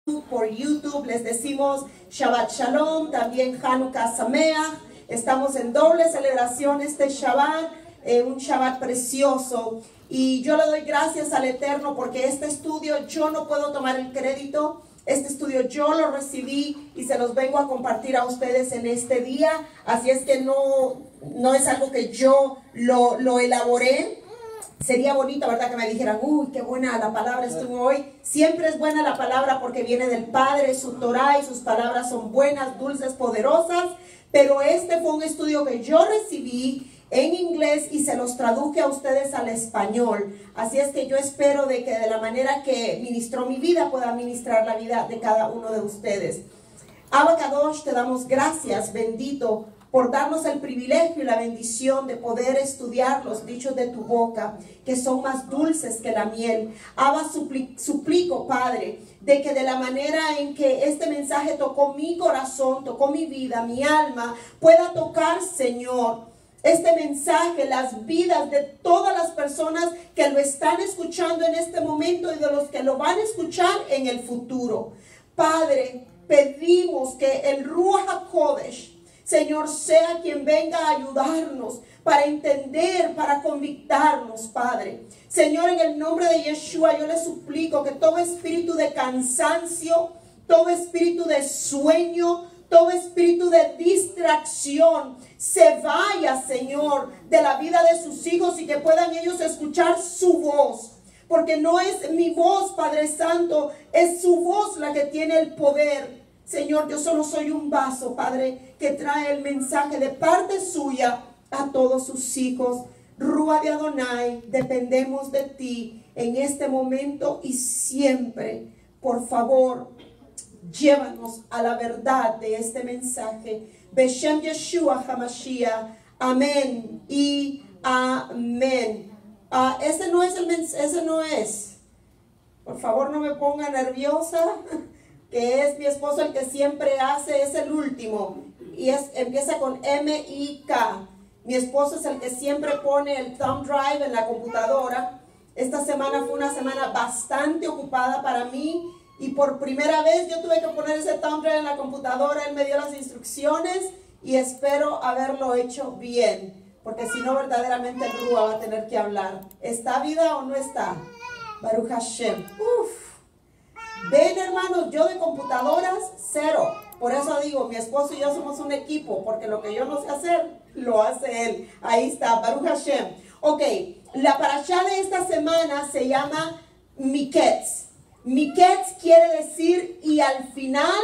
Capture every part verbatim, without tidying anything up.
por YouTube les decimos Shabbat Shalom, también Hanukkah Sameach. Estamos en doble celebración este Shabbat, eh, un Shabbat precioso. Y yo le doy gracias al Eterno porque este estudio yo no puedo tomar el crédito. Este estudio yo lo recibí y se los vengo a compartir a ustedes en este día. Así es que no, no es algo que yo lo, lo elaboré. Sería bonito, ¿verdad? Que me dijeran, uy, qué buena la palabra estuvo hoy. Siempre es buena la palabra porque viene del Padre, su Torah, y sus palabras son buenas, dulces, poderosas. Pero este fue un estudio que yo recibí en inglés y se los traduje a ustedes al español. Así es que yo espero de que de la manera que ministró mi vida pueda ministrar la vida de cada uno de ustedes. Abba Kadosh, te damos gracias, bendito, por darnos el privilegio y la bendición de poder estudiar los dichos de tu boca, que son más dulces que la miel. Abba, supli suplico, Padre, de que de la manera en que este mensaje tocó mi corazón, tocó mi vida, mi alma, pueda tocar, Señor, este mensaje, las vidas de todas las personas que lo están escuchando en este momento y de los que lo van a escuchar en el futuro. Padre, pedimos que el Ruach HaKodesh, Señor, sea quien venga a ayudarnos para entender, para convictarnos, Padre. Señor, en el nombre de Yeshua, yo le suplico que todo espíritu de cansancio, todo espíritu de sueño, todo espíritu de distracción se vaya, Señor, de la vida de sus hijos y que puedan ellos escuchar su voz. Porque no es mi voz, Padre Santo, es su voz la que tiene el poder. Señor, yo solo soy un vaso, Padre, que trae el mensaje de parte suya a todos sus hijos. Rúa de Adonai, dependemos de ti en este momento y siempre. Por favor, llévanos a la verdad de este mensaje. Beshem Yeshua HaMashiach. Amén y amén. Uh, ese no es el mensaje, ese no es. Por favor, no me ponga nerviosa. Que es mi esposo el que siempre hace, es el último, y es, empieza con M I K. Mi esposo es el que siempre pone el thumb drive en la computadora. Esta semana fue una semana bastante ocupada para mí, y por primera vez yo tuve que poner ese thumb drive en la computadora. Él me dio las instrucciones, y espero haberlo hecho bien, porque si no verdaderamente el Rúa va a tener que hablar. ¿Está vida o no está? Baruch Hashem. Uf. Ven, hermanos, yo de computadoras, cero. Por eso digo, mi esposo y yo somos un equipo, porque lo que yo no sé hacer, lo hace él. Ahí está, Baruch Hashem. Ok, la parashá de esta semana se llama Miketz. Miketz quiere decir y al final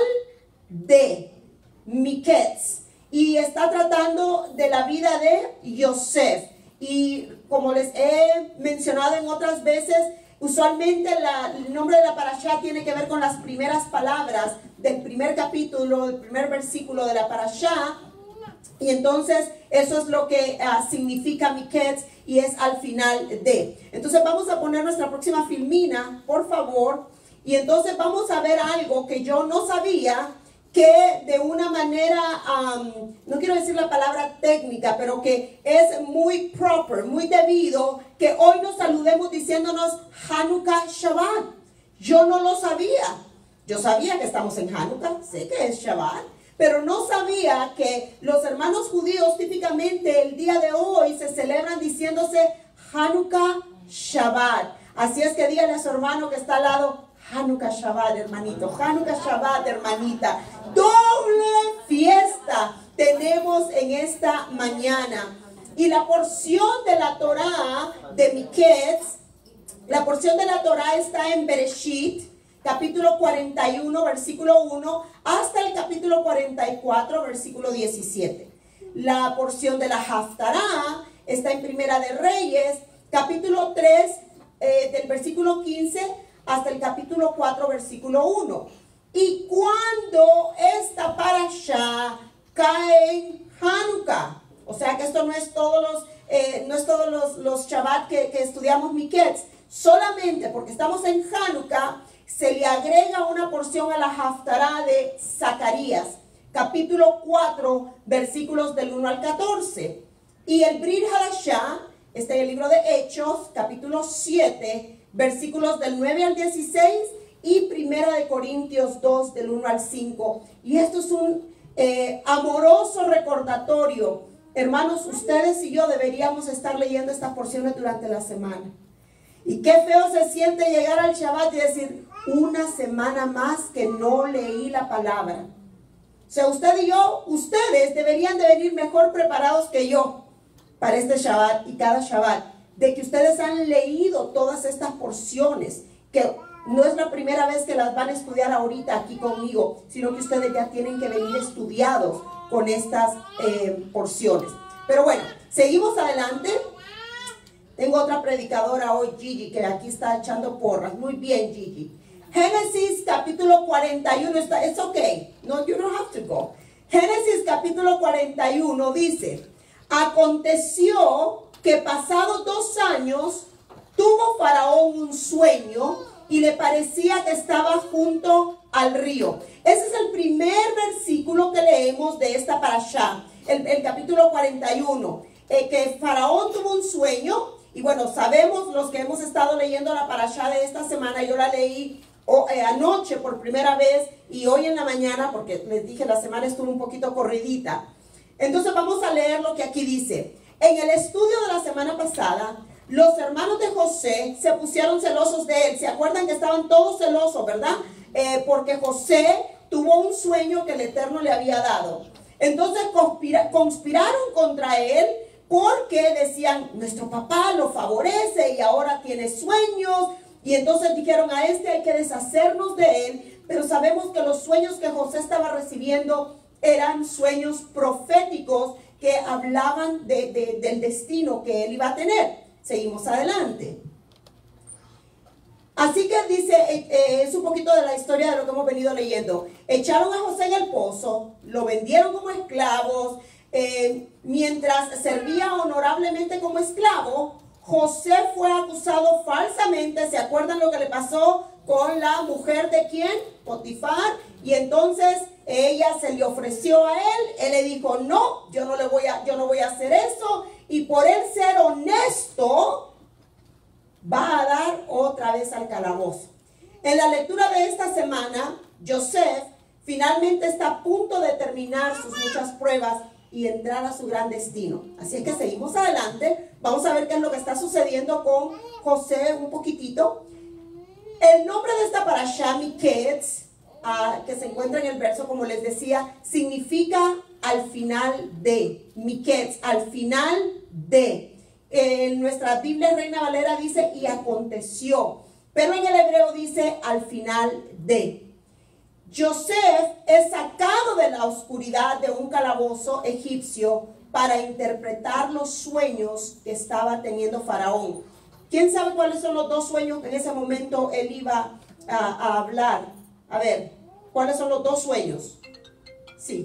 de. Miketz. Y está tratando de la vida de Yosef. Y como les he mencionado en otras veces, usualmente la, el nombre de la parashá tiene que ver con las primeras palabras del primer capítulo, del primer versículo de la parashá. Y entonces eso es lo que uh, significa Miketz y es al final de. Entonces vamos a poner nuestra próxima filmina, por favor. Y entonces vamos a ver algo que yo no sabía, que de una manera, um, no quiero decir la palabra técnica, pero que es muy proper, muy debido, que hoy nos saludemos diciéndonos Hanukkah Shabbat. Yo no lo sabía. Yo sabía que estamos en Hanukkah, sé que es Shabbat, pero no sabía que los hermanos judíos típicamente el día de hoy se celebran diciéndose Hanukkah Shabbat. Así es que dígale a su hermano que está al lado, Hanukkah Shabbat, hermanito. Hanukkah Shabbat, hermanita. Doble fiesta tenemos en esta mañana. Y la porción de la Torah de Miketz, la porción de la Torah está en Bereshit, capítulo cuarenta y uno, versículo uno, hasta el capítulo cuarenta y cuatro, versículo diecisiete. La porción de la Haftarah está en Primera de Reyes, capítulo tres, eh, del versículo quince hasta el capítulo cuatro, versículo uno. Y cuando esta parashá cae en Hanukkah, o sea que esto no es todos los, eh, no es todos los, los Shabbat que, que estudiamos Miketz, solamente porque estamos en Hanukkah, se le agrega una porción a la Haftarah de Zacarías, capítulo cuatro, versículos del uno al catorce. Y el Brit Hadashah está en el libro de Hechos, capítulo siete, versículos del nueve al dieciséis y Primera de Corintios dos del uno al cinco. Y esto es un eh, amoroso recordatorio. Hermanos, ustedes y yo deberíamos estar leyendo estas porciones durante la semana. Y qué feo se siente llegar al Shabbat y decir, una semana más que no leí la palabra. O sea, usted y yo, ustedes deberían de venir mejor preparados que yo para este Shabbat y cada Shabbat, de que ustedes han leído todas estas porciones, que no es la primera vez que las van a estudiar ahorita aquí conmigo, sino que ustedes ya tienen que venir estudiados con estas eh, porciones. Pero bueno, seguimos adelante. Tengo otra predicadora hoy, Gigi, que aquí está echando porras. Muy bien, Gigi. Génesis capítulo cuarenta y uno, está, it's okay, no, you don't have to go. Génesis capítulo cuarenta y uno dice, aconteció que pasados dos años tuvo Faraón un sueño y le parecía que estaba junto al río. Ese es el primer versículo que leemos de esta parashá, el, el capítulo cuarenta y uno, eh, que Faraón tuvo un sueño. Y bueno, sabemos los que hemos estado leyendo la parashá de esta semana, yo la leí O, eh, anoche por primera vez y hoy en la mañana, porque les dije la semana estuvo un poquito corridita. Entonces vamos a leer lo que aquí dice. En el estudio de la semana pasada, los hermanos de José se pusieron celosos de él. ¿Se acuerdan que estaban todos celosos, verdad? Eh, porque José tuvo un sueño que el Eterno le había dado. Entonces conspira, conspiraron contra él porque decían, nuestro papá lo favorece y ahora tiene sueños. Y entonces dijeron, a este hay que deshacernos de él. Pero sabemos que los sueños que José estaba recibiendo eran sueños proféticos que hablaban de, de, del destino que él iba a tener. Seguimos adelante. Así que dice, eh, eh, es un poquito de la historia de lo que hemos venido leyendo. Echaron a José en el pozo, lo vendieron como esclavos. Eh, mientras servía honorablemente como esclavo, José fue acusado falsamente. ¿Se acuerdan lo que le pasó con la mujer de quién? Potifar. Y entonces ella se le ofreció a él. Él le dijo, no, yo no, le voy a, yo no voy a hacer eso. Y por él ser honesto, va a dar otra vez al calabozo. En la lectura de esta semana, Joseph finalmente está a punto de terminar sus muchas pruebas y entrar a su gran destino. Así es que seguimos adelante. Vamos a ver qué es lo que está sucediendo con José un poquitito. El nombre de esta parashá, Miketz, uh, que se encuentra en el verso, como les decía, significa al final de. Miketz, al final de. En nuestra Biblia Reina Valera dice, y aconteció. Pero en el hebreo dice, al final de. Joseph es sacado de la oscuridad de un calabozo egipcio para interpretar los sueños que estaba teniendo Faraón. ¿Quién sabe cuáles son los dos sueños que en ese momento él iba a, a hablar? A ver, ¿cuáles son los dos sueños? Sí.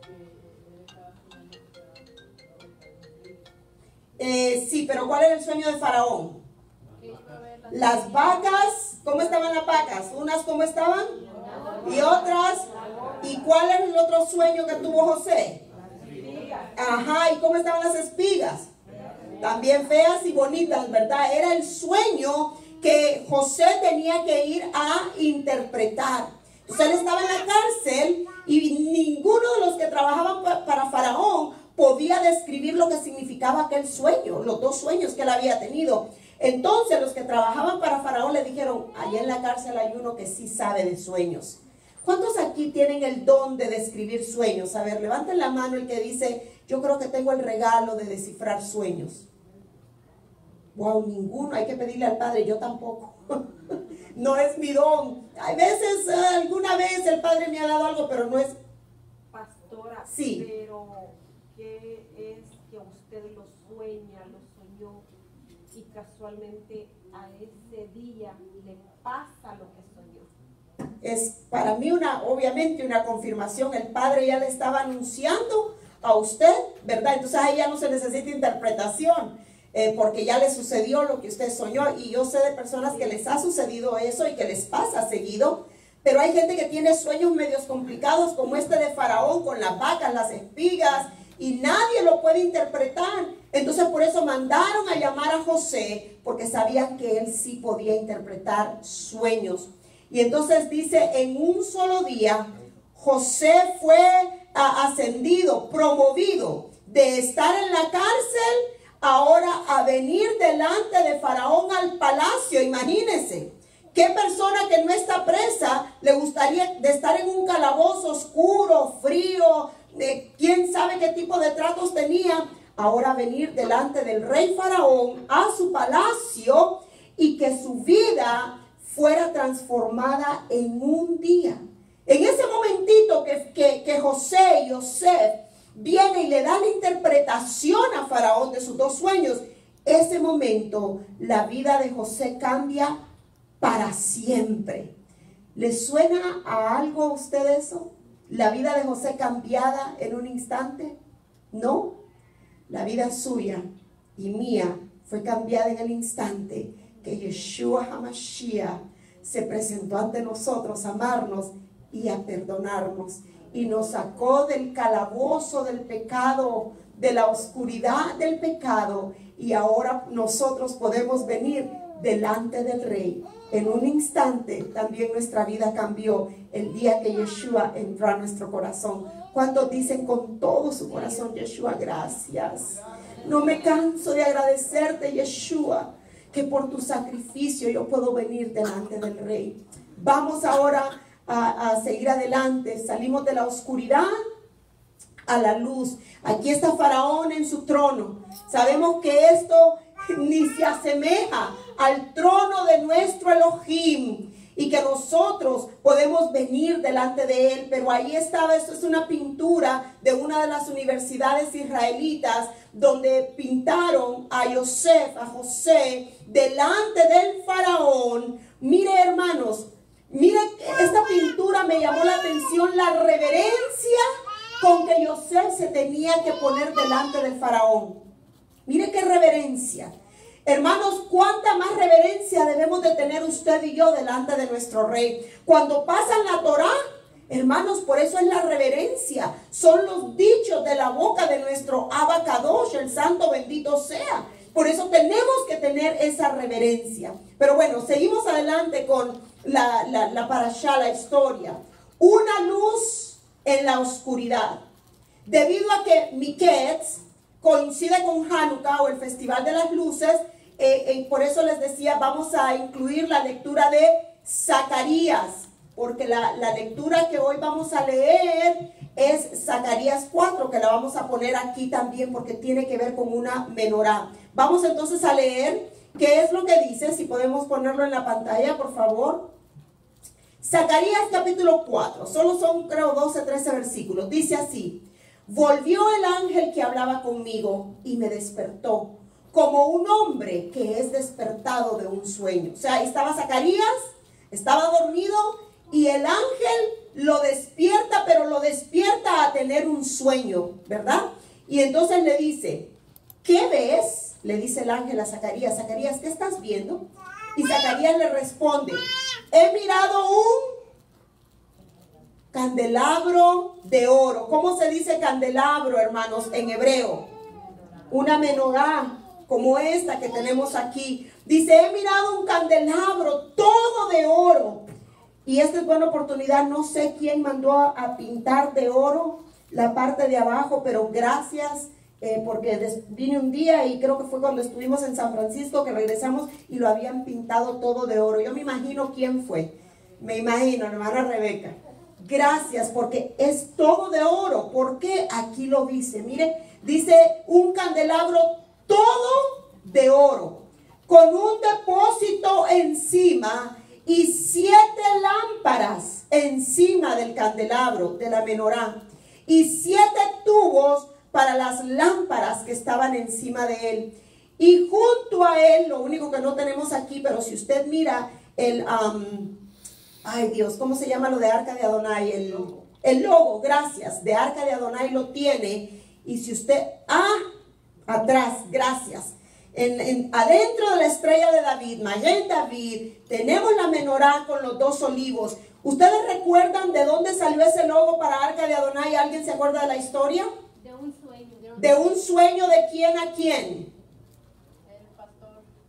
Eh, sí, pero ¿cuál era el sueño de Faraón? Las vacas, ¿cómo estaban las vacas? Unas, ¿cómo estaban? Y otras. ¿Y cuál era el otro sueño que tuvo José? Ajá, ¿y cómo estaban las espigas? También feas y bonitas, ¿verdad? Era el sueño que José tenía que ir a interpretar. Entonces él estaba en la cárcel y ninguno de los que trabajaban para Faraón podía describir lo que significaba aquel sueño, los dos sueños que él había tenido. Entonces los que trabajaban para Faraón le dijeron, allá en la cárcel hay uno que sí sabe de sueños. ¿Cuántos aquí tienen el don de describir sueños? A ver, levanten la mano el que dice, yo creo que tengo el regalo de descifrar sueños. Wow, ninguno. Hay que pedirle al Padre, yo tampoco. No es mi don. Hay veces, alguna vez el Padre me ha dado algo, pero no es... Pastora, sí. Pero ¿qué es que usted lo sueña, lo soñó y casualmente a ese día le pasa lo que soñó? Es para mí una, obviamente una confirmación. El Padre ya le estaba anunciando a usted, ¿verdad? Entonces ahí ya no se necesita interpretación, eh, porque ya le sucedió lo que usted soñó. Y yo sé de personas que les ha sucedido eso y que les pasa seguido. Pero hay gente que tiene sueños medios complicados, como este de Faraón, con las vacas, las espigas, y nadie lo puede interpretar. Entonces por eso mandaron a llamar a José, porque sabían que él sí podía interpretar sueños. Y entonces dice, en un solo día, José fue a, ascendido, promovido de estar en la cárcel, ahora a venir delante de Faraón al palacio. Imagínense, ¿qué persona que no está presa le gustaría de estar en un calabozo oscuro, frío, de quién sabe qué tipo de tratos tenía? Ahora venir delante del rey Faraón a su palacio y que su vida fuera transformada en un día. En ese momentito que, que, que José y Yosef viene y le da la interpretación a Faraón de sus dos sueños, ese momento la vida de José cambia para siempre. ¿Les suena a algo a usted eso? ¿La vida de José cambiada en un instante? No. La vida suya y mía fue cambiada en el instante que Yeshua HaMashiach se presentó ante nosotros a amarnos y a perdonarnos. Y nos sacó del calabozo del pecado, de la oscuridad del pecado. Y ahora nosotros podemos venir delante del Rey. En un instante también nuestra vida cambió el día que Yeshua entró a nuestro corazón. ¿Cuántos dicen con todo su corazón, Yeshua, gracias? No me canso de agradecerte, Yeshua, que por tu sacrificio yo puedo venir delante del Rey. Vamos ahora a, a seguir adelante. Salimos de la oscuridad a la luz. Aquí está Faraón en su trono. Sabemos que esto ni se asemeja al trono de nuestro Elohim, y que nosotros podemos venir delante de él. Pero ahí estaba, esto es una pintura de una de las universidades israelitas, donde pintaron a Yosef, a José, delante del Faraón. Mire, hermanos, mire, esta pintura me llamó la atención, la reverencia con que Yosef se tenía que poner delante del Faraón. Mire qué reverencia. Hermanos, cuánta más reverencia debemos de tener usted y yo delante de nuestro Rey. Cuando pasan la Torá, hermanos, por eso es la reverencia. Son los dichos de la boca de nuestro Abba Kadosh, el santo bendito sea. Por eso tenemos que tener esa reverencia. Pero bueno, seguimos adelante con la, la, la parashá, la historia. Una luz en la oscuridad. Debido a que Miketz coincide con Hanukkah, o el Festival de las Luces, eh, eh, por eso les decía, vamos a incluir la lectura de Zacarías, porque la, la lectura que hoy vamos a leer es Zacarías cuatro, que la vamos a poner aquí también porque tiene que ver con una menorá. Vamos entonces a leer qué es lo que dice, si podemos ponerlo en la pantalla, por favor. Zacarías capítulo cuatro, solo son creo doce, trece versículos. Dice así: volvió el ángel que hablaba conmigo y me despertó, como un hombre que es despertado de un sueño. O sea, ahí estaba Zacarías, estaba dormido, y el ángel lo despierta, pero lo despierta a tener un sueño, ¿verdad? Y entonces le dice, ¿qué ves? Le dice el ángel a Zacarías. Zacarías, ¿qué estás viendo? Y Zacarías le responde, he mirado un candelabro de oro. ¿Cómo se dice candelabro, hermanos, en hebreo? Una menorá, como esta que tenemos aquí. Dice, he mirado un candelabro todo de oro. Y esta es buena oportunidad. No sé quién mandó a, a pintar de oro la parte de abajo, pero gracias, eh, porque des, vine un día y creo que fue cuando estuvimos en San Francisco que regresamos y lo habían pintado todo de oro. Yo me imagino quién fue. Me imagino, hermana Rebeca. Gracias, porque es todo de oro. Porque aquí lo dice, mire, dice un candelabro todo de oro, con un depósito encima y siete lámparas encima del candelabro de la menorá, y siete tubos para las lámparas que estaban encima de él. Y junto a él, lo único que no tenemos aquí, pero si usted mira el... Um, ay Dios, ¿cómo se llama lo de Arca de Adonai? El logo. El logo, gracias, de Arca de Adonai lo tiene. Y si usted, ah, atrás, gracias. En, en, adentro de la estrella de David, Magén David, tenemos la menorá con los dos olivos. ¿Ustedes recuerdan de dónde salió ese logo para Arca de Adonai? ¿Alguien se acuerda de la historia? De un sueño. ¿De un sueño de quién a quién? El pastor Marcelo.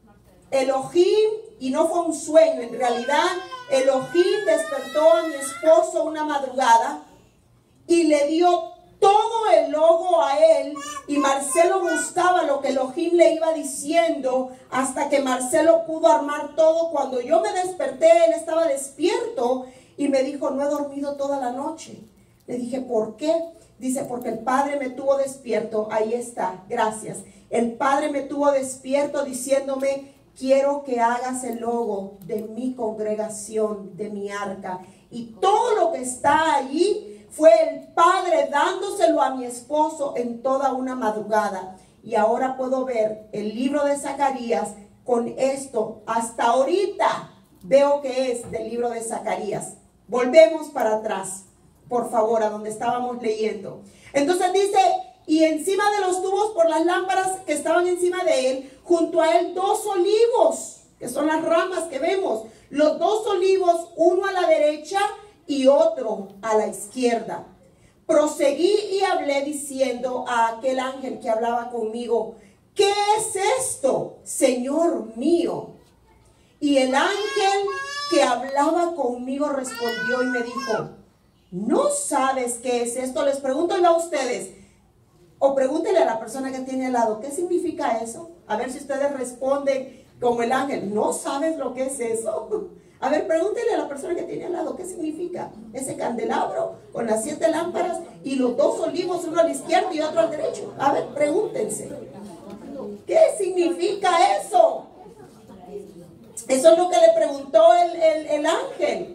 Elohim, y no fue un sueño, en realidad Elohim despertó a mi esposo una madrugada y le dio todo el logo a él, y Marcelo buscaba lo que Elohim le iba diciendo hasta que Marcelo pudo armar todo. Cuando yo me desperté, él estaba despierto y me dijo, no he dormido toda la noche. Le dije, ¿por qué? Dice, porque el Padre me tuvo despierto. Ahí está, gracias. El Padre me tuvo despierto diciéndome, quiero que hagas el logo de mi congregación, de mi arca. Y todo lo que está allí fue el Padre dándoselo a mi esposo en toda una madrugada. Y ahora puedo ver el libro de Zacarías con esto. Hasta ahorita veo que es del libro de Zacarías. Volvemos para atrás, por favor, a donde estábamos leyendo. Entonces dice, y encima de los tubos por las lámparas que estaban encima de él, junto a él dos olivos, que son las ramas que vemos. Los dos olivos, uno a la derecha y otro a la izquierda. Proseguí y hablé diciendo a aquel ángel que hablaba conmigo, ¿qué es esto, Señor mío? Y el ángel que hablaba conmigo respondió y me dijo, ¿no sabes qué es esto? Les pregunto yo a ustedes, o pregúntenle a la persona que tiene al lado, ¿qué significa eso? A ver si ustedes responden como el ángel, ¿no sabes lo que es eso? A ver, pregúntenle a la persona que tiene al lado, ¿qué significa ese candelabro con las siete lámparas y los dos olivos, uno a la izquierda y otro al derecho? A ver, pregúntense, ¿qué significa eso? Eso es lo que le preguntó el, el, el ángel.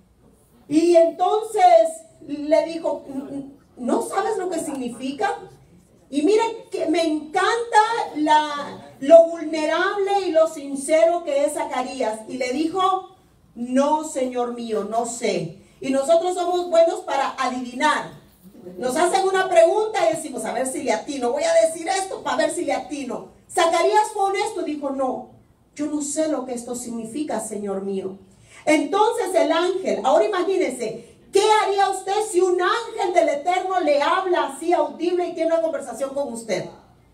Y entonces le dijo, ¿no sabes lo que significa? Y miren que me encanta la, lo vulnerable y lo sincero que es Zacarías. Y le dijo, no, Señor mío, no sé. Y nosotros somos buenos para adivinar. Nos hacen una pregunta y decimos, a ver si le atino. Voy a decir esto para ver si le atino. Zacarías fue honesto y dijo, no, yo no sé lo que esto significa, Señor mío. Entonces el ángel, ahora imagínense, ¿qué haría usted si un ángel del Eterno le habla así audible y tiene una conversación con usted?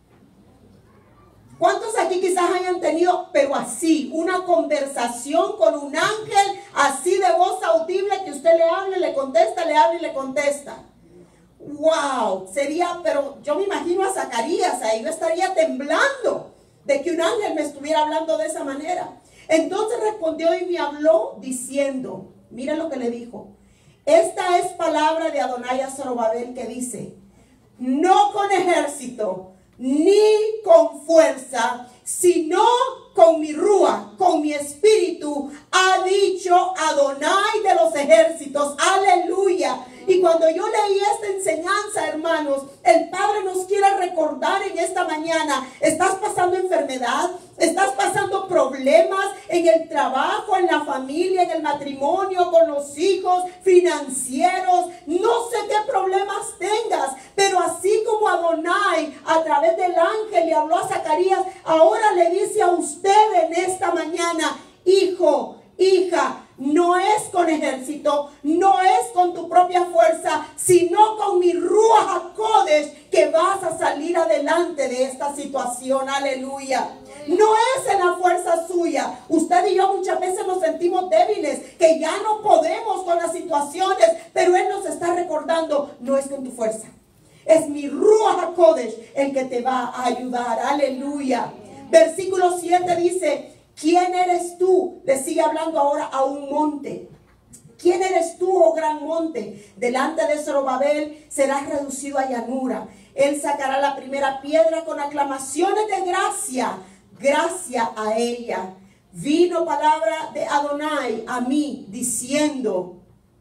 ¿Cuántos aquí quizás hayan tenido, pero así, una conversación con un ángel así de voz audible que usted le habla y le contesta, le habla y le contesta? ¡Wow! Sería, pero yo me imagino a Zacarías ahí, yo estaría temblando de que un ángel me estuviera hablando de esa manera. Entonces respondió y me habló diciendo, mira lo que le dijo. Esta es palabra de Adonai a Zorobabel que dice, no con ejército, ni con fuerza, sino con mi rúa, con mi espíritu, ha dicho Adonai de los ejércitos. Aleluya. Y cuando yo leí esta enseñanza, hermanos, el Padre nos quiere recordar en esta mañana, estás pasando enfermedad, estás pasando problemas en el trabajo, en la familia, en el matrimonio, con los hijos, financieros, no sé qué problemas tengas, pero así como Adonai a través del ángel le habló a Zacarías, ahora le dice a usted en esta mañana, hijo, hija, no es con ejército, no es con tu propia fuerza, sino con mi Ruach HaKodesh que vas a salir adelante de esta situación. Aleluya. No es en la fuerza suya. Usted y yo muchas veces nos sentimos débiles, que ya no podemos con las situaciones, pero Él nos está recordando, no es con tu fuerza. Es mi Ruach HaKodesh el que te va a ayudar. Aleluya. Versículo siete dice, ¿quién eres tú? Le sigue hablando ahora a un monte. ¿Quién eres tú, oh gran monte? Delante de Zorobabel serás reducido a llanura. Él sacará la primera piedra con aclamaciones de gracia. Gracia a ella. Vino palabra de Adonai a mí diciendo,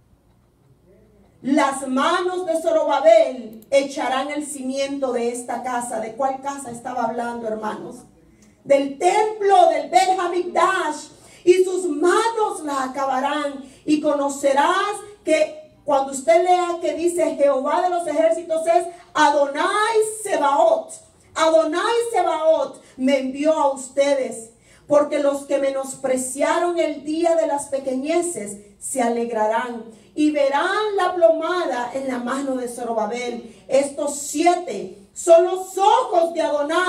las manos de Zorobabel echarán el cimiento de esta casa. ¿De cuál casa estaba hablando, hermanos? Del templo del Bet Hamikdash, y sus manos la acabarán. Y conocerás que cuando usted lea que dice Jehová de los ejércitos es Adonai Sebaot. Adonai Sebaot me envió a ustedes, porque los que menospreciaron el día de las pequeñeces se alegrarán y verán la plomada en la mano de Zorobabel. Estos siete son los ojos de Adonai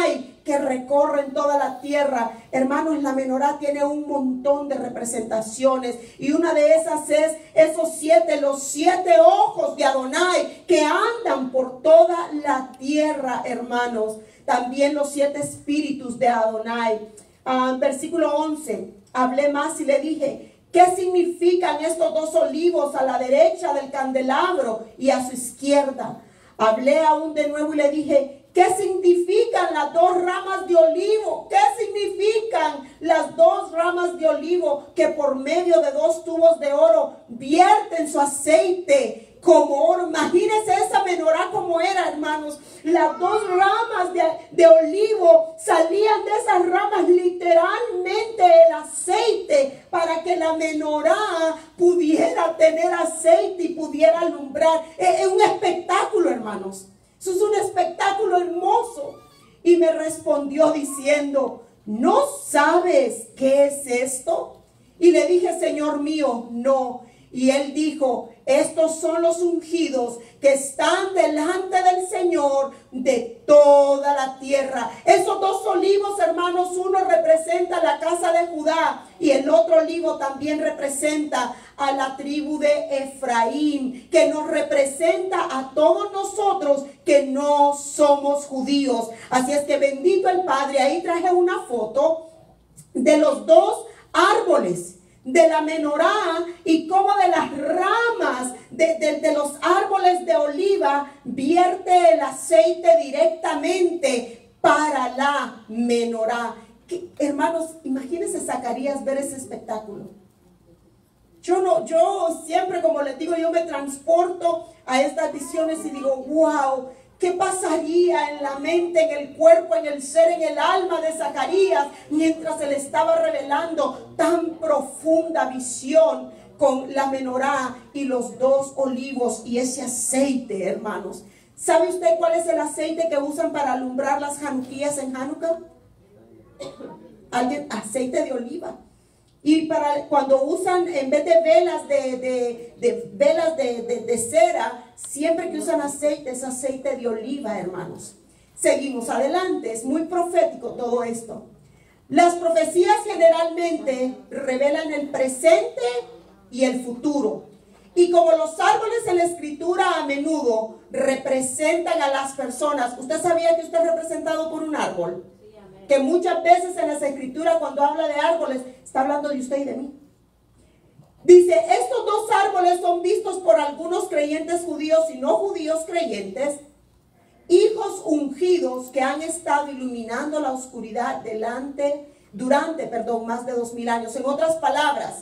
que recorren toda la tierra. Hermanos, la menorá tiene un montón de representaciones y una de esas es esos siete, los siete ojos de Adonai que andan por toda la tierra, hermanos. También los siete espíritus de Adonai. Ah, versículo once, hablé más y le dije, ¿qué significan estos dos olivos a la derecha del candelabro y a su izquierda? Hablé aún de nuevo y le dije, ¿qué significan las dos ramas de olivo? ¿Qué significan las dos ramas de olivo que por medio de dos tubos de oro vierten su aceite como oro? Imagínense esa menorá como era, hermanos. Las dos ramas de, de olivo, salían de esas ramas literalmente el aceite para que la menorá pudiera tener aceite y pudiera alumbrar. Es, es un espectáculo, hermanos. Eso es un espectáculo hermoso. Y me respondió diciendo, ¿no sabes qué es esto? Y le dije, Señor mío, no. Y él dijo, estos son los ungidos que están delante del Señor de toda la tierra. Esos dos olivos, hermanos, uno representa la casa de Judá y el otro olivo también representa a la tribu de Efraín, que nos representa a todos nosotros que no somos judíos. Así es que bendito el Padre. Ahí traje una foto de los dos árboles de la menorá y cómo de las ramas de, de, de los árboles de oliva vierte el aceite directamente para la menorá. Que, hermanos, imagínense Zacarías ver ese espectáculo. Yo no, yo siempre, como les digo, yo me transporto a estas visiones y digo, wow, ¿qué pasaría en la mente, en el cuerpo, en el ser, en el alma de Zacarías mientras se le estaba revelando tan profunda visión con la menorá y los dos olivos y ese aceite, hermanos? ¿Sabe usted cuál es el aceite que usan para alumbrar las januquías en Hanukkah? Alguien, aceite de oliva. Y para cuando usan, en vez de velas de, de, de velas de, de, de cera, siempre que usan aceite, es aceite de oliva, hermanos. Seguimos adelante, es muy profético todo esto. Las profecías generalmente revelan el presente y el futuro. Y como los árboles en la escritura a menudo representan a las personas, ¿usted sabía que usted es representado por un árbol? Que muchas veces en las escrituras cuando habla de árboles está hablando de usted y de mí. Dice, estos dos árboles son vistos por algunos creyentes judíos y no judíos creyentes, hijos ungidos que han estado iluminando la oscuridad delante, durante, perdón, más de dos mil años. En otras palabras,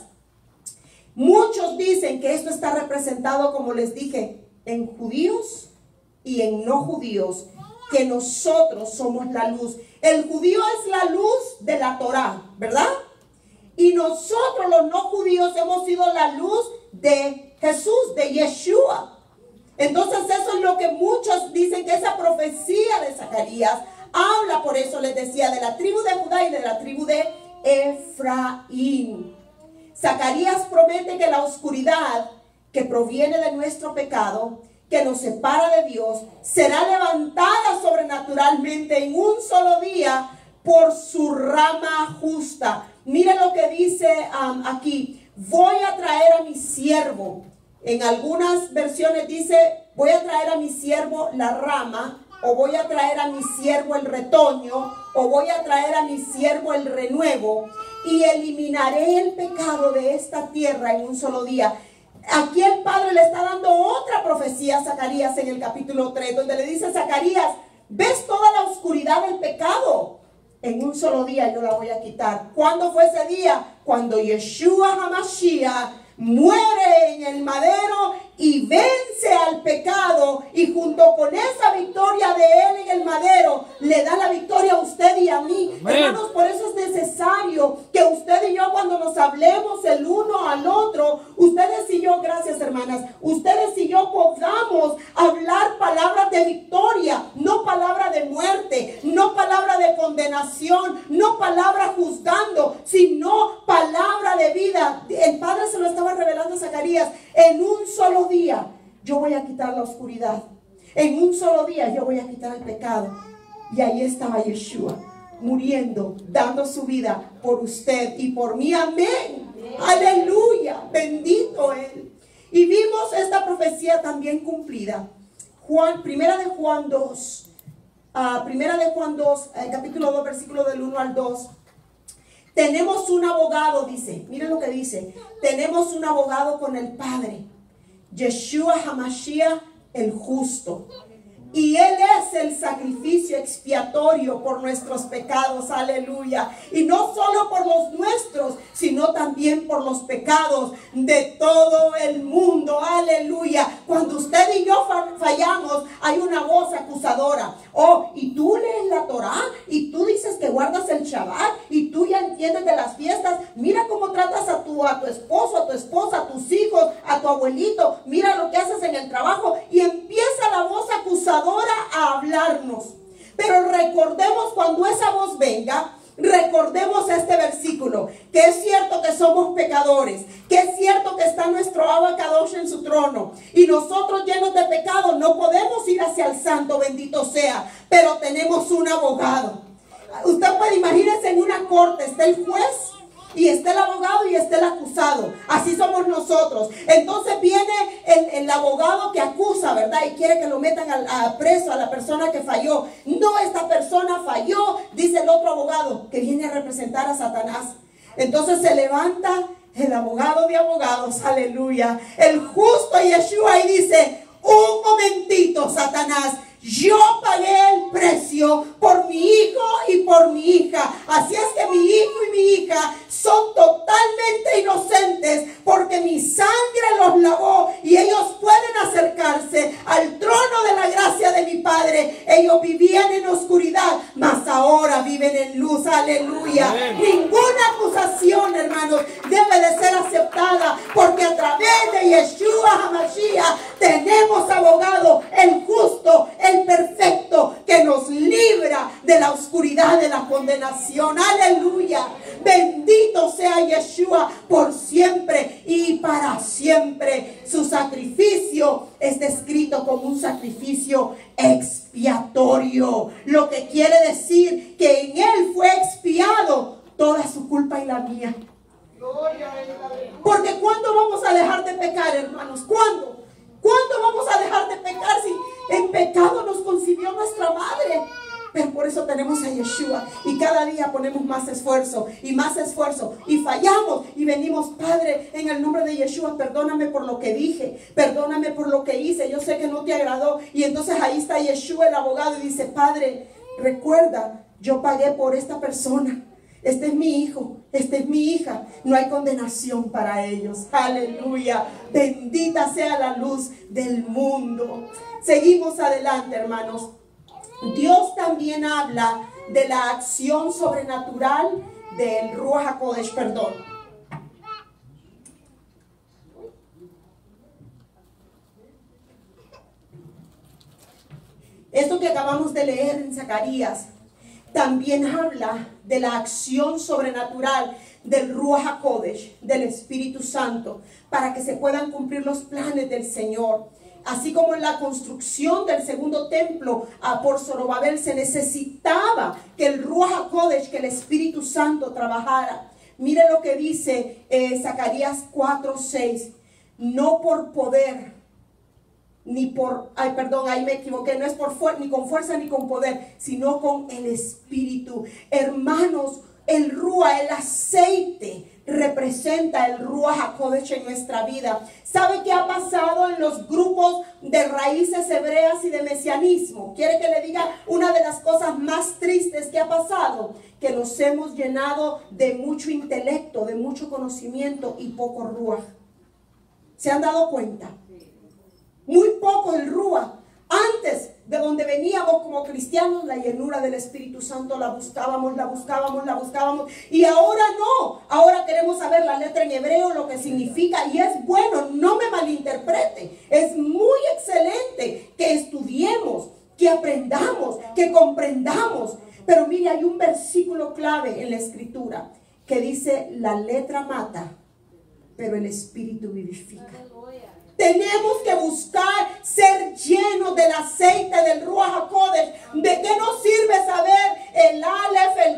muchos dicen que esto está representado, como les dije, en judíos y en no judíos, que nosotros somos la luz. El judío es la luz de la Torá, ¿verdad? Y nosotros los no judíos hemos sido la luz de Jesús, de Yeshua. Entonces eso es lo que muchos dicen que esa profecía de Zacarías habla. Por eso les decía de la tribu de Judá y de la tribu de Efraín. Zacarías promete que la oscuridad que proviene de nuestro pecado, que nos separa de Dios, será levantada sobrenaturalmente en un solo día por su rama justa. Miren lo que dice um, aquí. Voy a traer a mi siervo. En algunas versiones dice, voy a traer a mi siervo la rama, o voy a traer a mi siervo el retoño, o voy a traer a mi siervo el renuevo, y eliminaré el pecado de esta tierra en un solo día. Aquí el Padre le está dando otra profecía a Zacarías en el capítulo tres, donde le dice a Zacarías, ¿ves toda la oscuridad del pecado? En un solo día yo la voy a quitar. ¿Cuándo fue ese día? Cuando Yeshua HaMashiach muere en el madero y vence al pecado, y junto con esa victoria de él en el madero le da la victoria a usted y a mí. Amén. Hermanos, por eso es necesario que usted y yo, cuando nos hablemos el uno al otro, ustedes y yo, gracias hermanas, ustedes y yo podamos hablar palabras de victoria, no palabra de muerte, no palabra de condenación, no palabra juzgando, sino palabra de vida. El Padre se lo estaba revelando a Zacarías. En un solo día yo voy a quitar la oscuridad. En un solo día yo voy a quitar el pecado. Y ahí estaba Yeshua. muriendo, dando su vida por usted y por mí. Amén. Aleluya. Bendito Él. Y vimos esta profecía también cumplida. Juan, primera de Juan dos. Uh, primera de Juan dos, eh, capítulo dos, versículo del uno al dos. Tenemos un abogado, dice. Miren lo que dice. Tenemos un abogado con el Padre. Yeshua HaMashiach, el justo. Y Él es el sacrificio expiatorio por nuestros pecados, aleluya. Y no solo por los nuestros, sino también por los pecados de todo el mundo, aleluya. Cuando usted y yo fallamos, hay una voz acusadora. Oh, y tú lees la Torah, y tú dices que guardas el Shabbat, y tú ya entiendes de las fiestas. Mira cómo tratas a tu, a tu esposo, a tu esposa, a tus hijos, a tu abuelito. Mira lo que haces en el trabajo. Y empieza la voz acusadora a hablarnos. Pero recordemos, cuando esa voz venga, recordemos este versículo, que es cierto que somos pecadores, que es cierto que está nuestro Abba Kadosh en su trono, y nosotros llenos de pecado no podemos ir hacia el santo, bendito sea, pero tenemos un abogado. Usted puede imagínese en una corte, está el juez y está el abogado y está el acusado. Así somos nosotros. Entonces viene el, el abogado que acusa, ¿verdad? Y quiere que lo metan al, a preso a la persona que falló. No, esta persona falló, dice el otro abogado, que viene a representar a Satanás. Entonces se levanta el abogado de abogados, aleluya, el justo Yeshua, y dice: un momentito, Satanás, yo pagué el precio por mi hijo y por mi hija. Así es que mi hijo y mi hija son totalmente inocentes, porque mi sangre los lavó y ellos pueden acercarse al trono de la gracia de mi Padre. Ellos vivían en oscuridad, mas ahora viven en luz. Aleluya. Amén. Ninguna acusación, hermanos, debe de ser aceptada, porque a través de Yeshua HaMashiach tenemos abogado, el justo, el perfecto, que nos libra de la oscuridad de la condenación. Aleluya. Bendito sea Yeshua por siempre y para siempre. Su sacrificio es descrito como un sacrificio expiatorio, lo que quiere decir que en Él fue expiado toda su culpa y la mía. Porque ¿cuándo vamos a dejar de pecar, hermanos? ¿Cuándo? ¿Cuándo vamos a dejar de pecar si en pecado nos concibió nuestra madre? Pero por eso tenemos a Yeshua, y cada día ponemos más esfuerzo y más esfuerzo y fallamos y venimos: Padre, en el nombre de Yeshua, perdóname por lo que dije, perdóname por lo que hice, yo sé que no te agradó. Y entonces ahí está Yeshua, el abogado, y dice: Padre, recuerda, yo pagué por esta persona. Este es mi hijo, esta es mi hija. No hay condenación para ellos. Aleluya. Bendita sea la luz del mundo. Seguimos adelante, hermanos. Dios también habla de la acción sobrenatural del Ruach HaKodesh, perdón. Esto que acabamos de leer en Zacarías también habla de la acción sobrenatural del Ruach HaKodesh, del Espíritu Santo, para que se puedan cumplir los planes del Señor. Así como en la construcción del segundo templo a por Zorobabel se necesitaba que el Ruach HaKodesh, que el Espíritu Santo trabajara. Mire lo que dice eh, Zacarías cuatro seis. No por poder, ni por, ay perdón, ahí me equivoqué, no es por fuerza, ni con fuerza ni con poder, sino con el Espíritu. Hermanos, el Ruach, el aceite, representa el Ruach HaKodesh en nuestra vida. ¿Sabe qué ha pasado en los grupos de raíces hebreas y de mesianismo? ¿Quiere que le diga una de las cosas más tristes que ha pasado? Que nos hemos llenado de mucho intelecto, de mucho conocimiento y poco Ruach. ¿Se han dado cuenta? Muy poco el Ruach. Antes, de donde veníamos como cristianos, la llenura del Espíritu Santo la buscábamos, la buscábamos, la buscábamos. Y ahora no. Ahora queremos saber la letra en hebreo, lo que significa. Y es bueno, no me malinterprete. Es muy excelente que estudiemos, que aprendamos, que comprendamos. Pero mire, hay un versículo clave en la Escritura que dice: la letra mata, pero el Espíritu vivifica. Tenemos que buscar ser llenos del aceite del Ruach HaKodesh. ¿De qué nos sirve saber el Aleph, el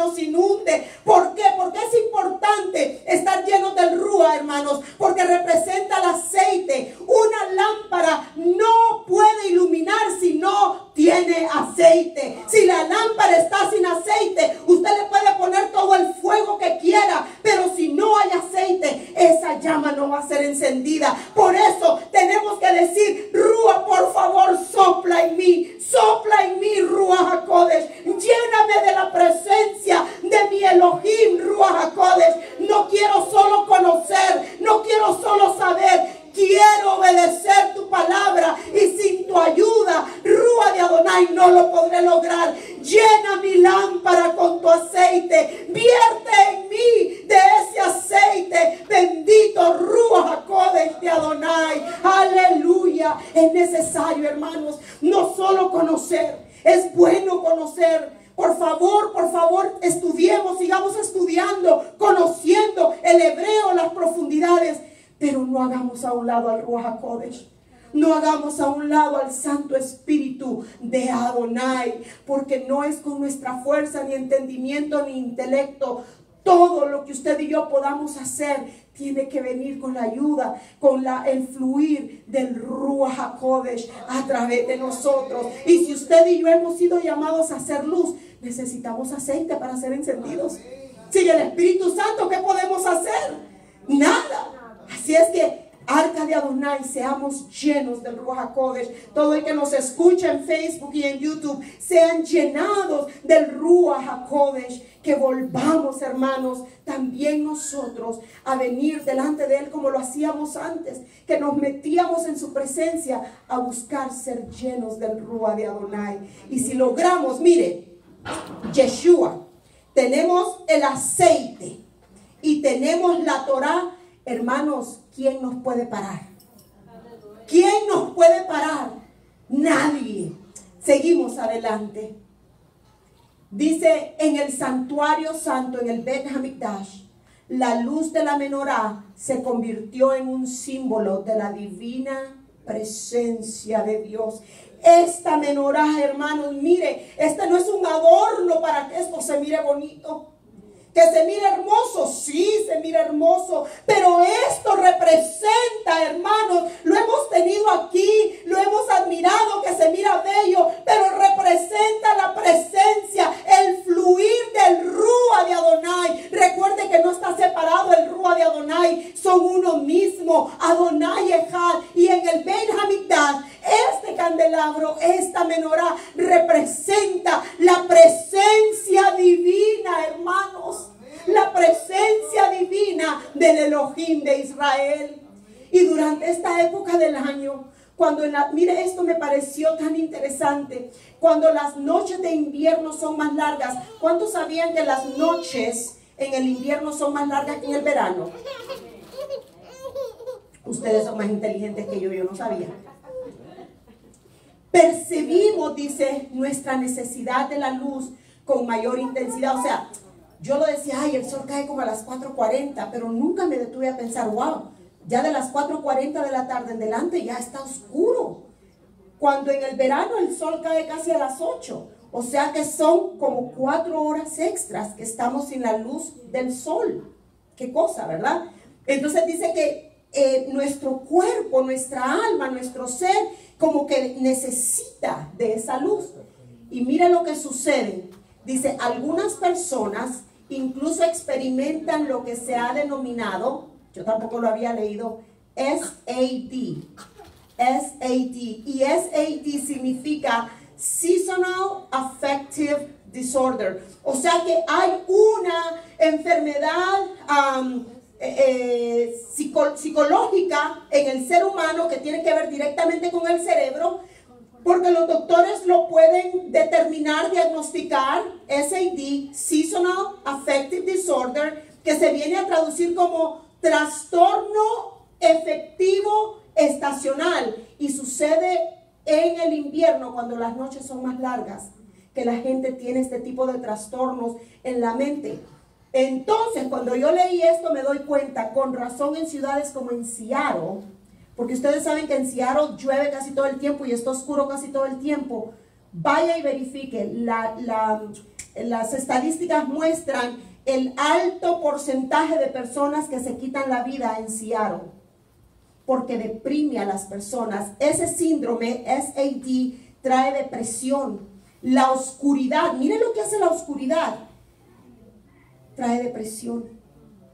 nos inunde. ¿Por qué? Porque es importante estar llenos del Rúa, hermanos, porque representa el aceite. Una lámpara no puede iluminar si no tiene aceite. Si la lámpara está sin aceite, usted le puede poner todo el fuego que quiera, pero si no hay aceite, esa llama no va a ser encendida. Por eso tenemos que decir: Rúa, por favor, sopla en mí, sopla en mí, Ruach HaKodesh, lléname de la presencia de mi Elohim, Ruach HaKodesh. No quiero solo conocer, no quiero solo saber, quiero obedecer tu palabra, y sin tu ayuda, Rúa de Adonai, no lo podré lograr. Llena mi lámpara con tu aceite, vierte en mí de ese aceite, bendito Rúa HaKodesh de Adonai. Aleluya. Es necesario, hermanos, no solo conocer, es bueno conocer. Por favor, por favor, estudiemos, sigamos estudiando, conociendo el hebreo, las profundidades. Pero no hagamos a un lado al Ruach HaKodesh. No hagamos a un lado al Santo Espíritu de Adonai. Porque no es con nuestra fuerza, ni entendimiento, ni intelecto. Todo lo que usted y yo podamos hacer tiene que venir con la ayuda, con la, el fluir del Ruach HaKodesh a través de nosotros. Y si usted y yo hemos sido llamados a hacer luz, necesitamos aceite para ser encendidos. Sin el Espíritu Santo, ¿qué podemos hacer? Nada. Así es que, Arca de Adonai, seamos llenos del Ruach HaKodesh. Todo el que nos escucha en Facebook y en YouTube, sean llenados del Ruach HaKodesh. Que volvamos, hermanos, también nosotros a venir delante de Él como lo hacíamos antes. Que nos metíamos en su presencia a buscar ser llenos del Ruach de Adonai. Y si logramos, mire, Yeshua, tenemos el aceite y tenemos la Torah. Hermanos, ¿quién nos puede parar? ¿Quién nos puede parar? Nadie. Seguimos adelante. Dice: en el santuario santo, en el Bet Hamikdash, la luz de la menorá se convirtió en un símbolo de la divina presencia de Dios. Esta menorá, hermanos, mire, este no es un adorno para que esto se mire bonito. Que se mire hermoso, sí, se mira hermoso, pero esto representa, hermanos, lo hemos tenido aquí, lo hemos admirado, que se mira bello, pero representa la presencia, el fluir del Rúa de Adonai. Recuerde que no está separado el Rúa de Adonai, son uno mismo, Adonai Echad. Y en el Bet Hamikdash, este candelabro, esta menorá, representa la presencia divina, hermanos. La presencia divina del Elohim de Israel. Y durante esta época del año, cuando en la, mire, esto me pareció tan interesante, cuando las noches de invierno son más largas. ¿Cuántos sabían que las noches en el invierno son más largas que en el verano? Ustedes son más inteligentes que yo, yo no sabía. Percibimos, dice, nuestra necesidad de la luz con mayor intensidad. O sea, yo lo decía: ay, el sol cae como a las cuatro cuarenta, pero nunca me detuve a pensar: wow, ya de las cuatro cuarenta de la tarde en delante ya está oscuro. Cuando en el verano el sol cae casi a las ocho, o sea que son como cuatro horas extras que estamos sin la luz del sol. Qué cosa, ¿verdad? Entonces dice que eh, nuestro cuerpo, nuestra alma, nuestro ser, como que necesita de esa luz. Y mira lo que sucede. Dice: algunas personas incluso experimentan lo que se ha denominado, yo tampoco lo había leído, S A D. S A D. Y S A D significa Seasonal Affective Disorder. O sea que hay una enfermedad um, eh, psico psicológica en el ser humano que tiene que ver directamente con el cerebro, porque los doctores lo pueden determinar, diagnosticar. S A D, Seasonal Affective Disorder, que se viene a traducir como trastorno efectivo estacional, y sucede en el invierno cuando las noches son más largas, que la gente tiene este tipo de trastornos en la mente. Entonces, cuando yo leí esto, me doy cuenta, con razón, en ciudades como en Seattle, porque ustedes saben que en Seattle llueve casi todo el tiempo y está oscuro casi todo el tiempo. Vaya y verifique la, la, las estadísticas muestran el alto porcentaje de personas que se quitan la vida en Seattle, porque deprime a las personas. Ese síndrome S A D trae depresión. La oscuridad, miren lo que hace la oscuridad, trae depresión.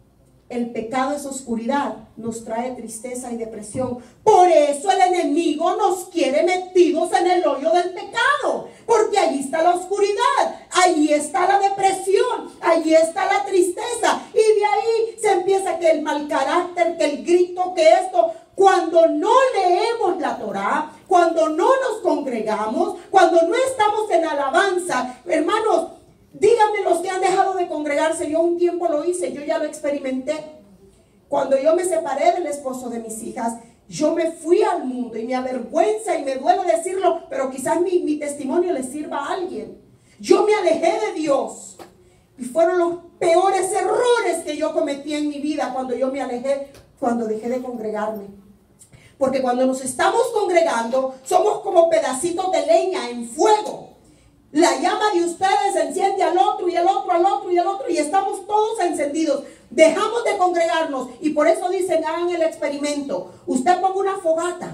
El pecado es oscuridad, nos trae tristeza y depresión. Por eso el enemigo nos quiere metidos en el hoyo del pecado, porque allí está la oscuridad, allí está la depresión, allí está la tristeza, y de ahí se empieza que el mal carácter, que el grito, que esto. Cuando no leemos la Torá, cuando no nos congregamos, cuando no estamos en alabanza, hermanos, díganme los que han dejado de congregarse. Yo un tiempo lo hice, yo ya lo experimenté. Cuando yo me separé del esposo de mis hijas, yo me fui al mundo y me avergüenza y me duele decirlo, pero quizás mi, mi testimonio le sirva a alguien. Yo me alejé de Dios y fueron los peores errores que yo cometí en mi vida cuando yo me alejé, cuando dejé de congregarme. Porque cuando nos estamos congregando, somos como pedacitos de leña en fuego. La llama de ustedes enciende al otro y al otro, al otro y al otro, y estamos todos encendidos. Dejamos de congregarnos y por eso dicen, hagan el experimento. Usted ponga una fogata,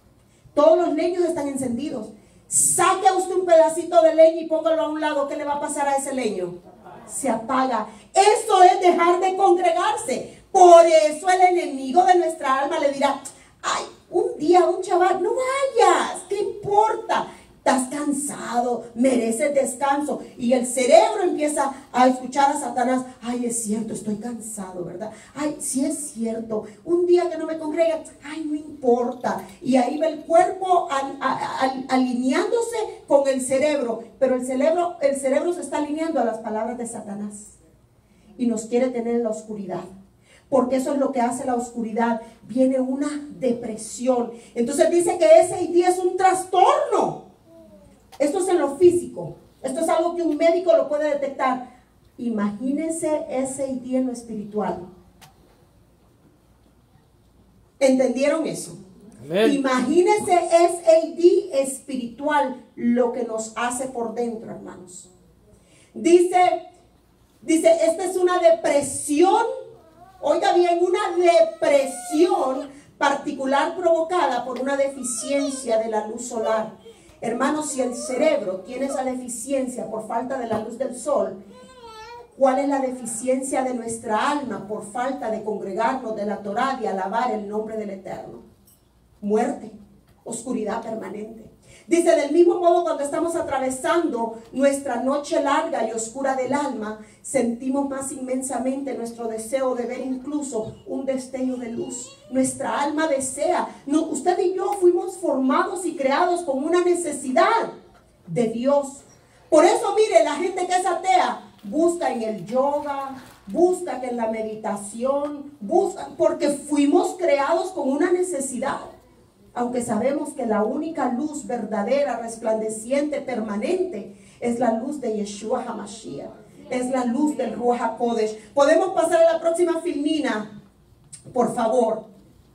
todos los leños están encendidos. Saque a usted un pedacito de leña y póngalo a un lado. ¿Qué le va a pasar a ese leño? Se apaga. Eso es dejar de congregarse. Por eso el enemigo de nuestra alma le dirá, ay, un día, un chaval, no vayas, ¿qué importa? Estás cansado, mereces descanso. Y el cerebro empieza a escuchar a Satanás. Ay, es cierto, estoy cansado, ¿verdad? Ay, sí es cierto. Un día que no me congrega, ay, no importa. Y ahí va el cuerpo al, al, alineándose con el cerebro. Pero el cerebro, el cerebro se está alineando a las palabras de Satanás. Y nos quiere tener en la oscuridad. Porque eso es lo que hace la oscuridad. Viene una depresión. Entonces dice que ese día es un trastorno. Esto es en lo físico. Esto es algo que un médico lo puede detectar. Imagínense ese día en lo espiritual. ¿Entendieron eso? Amén. Imagínense S A D espiritual, lo que nos hace por dentro, hermanos. Dice, dice, esta es una depresión. Oiga bien, una depresión particular provocada por una deficiencia de la luz solar. Hermanos, si el cerebro tiene esa deficiencia por falta de la luz del sol, ¿cuál es la deficiencia de nuestra alma por falta de congregarnos de la Torá, de alabar el nombre del Eterno? Muerte, oscuridad permanente. Dice, del mismo modo, cuando estamos atravesando nuestra noche larga y oscura del alma, sentimos más inmensamente nuestro deseo de ver incluso un destello de luz. Nuestra alma desea. No, usted y yo fuimos formados y creados con una necesidad de Dios. Por eso, mire, la gente que es atea busca en el yoga, busca que en la meditación, busca, porque fuimos creados con una necesidad. Aunque sabemos que la única luz verdadera, resplandeciente, permanente, es la luz de Yeshua HaMashiach. Es la luz del Ruach HaKodesh. Podemos pasar a la próxima filmina, por favor.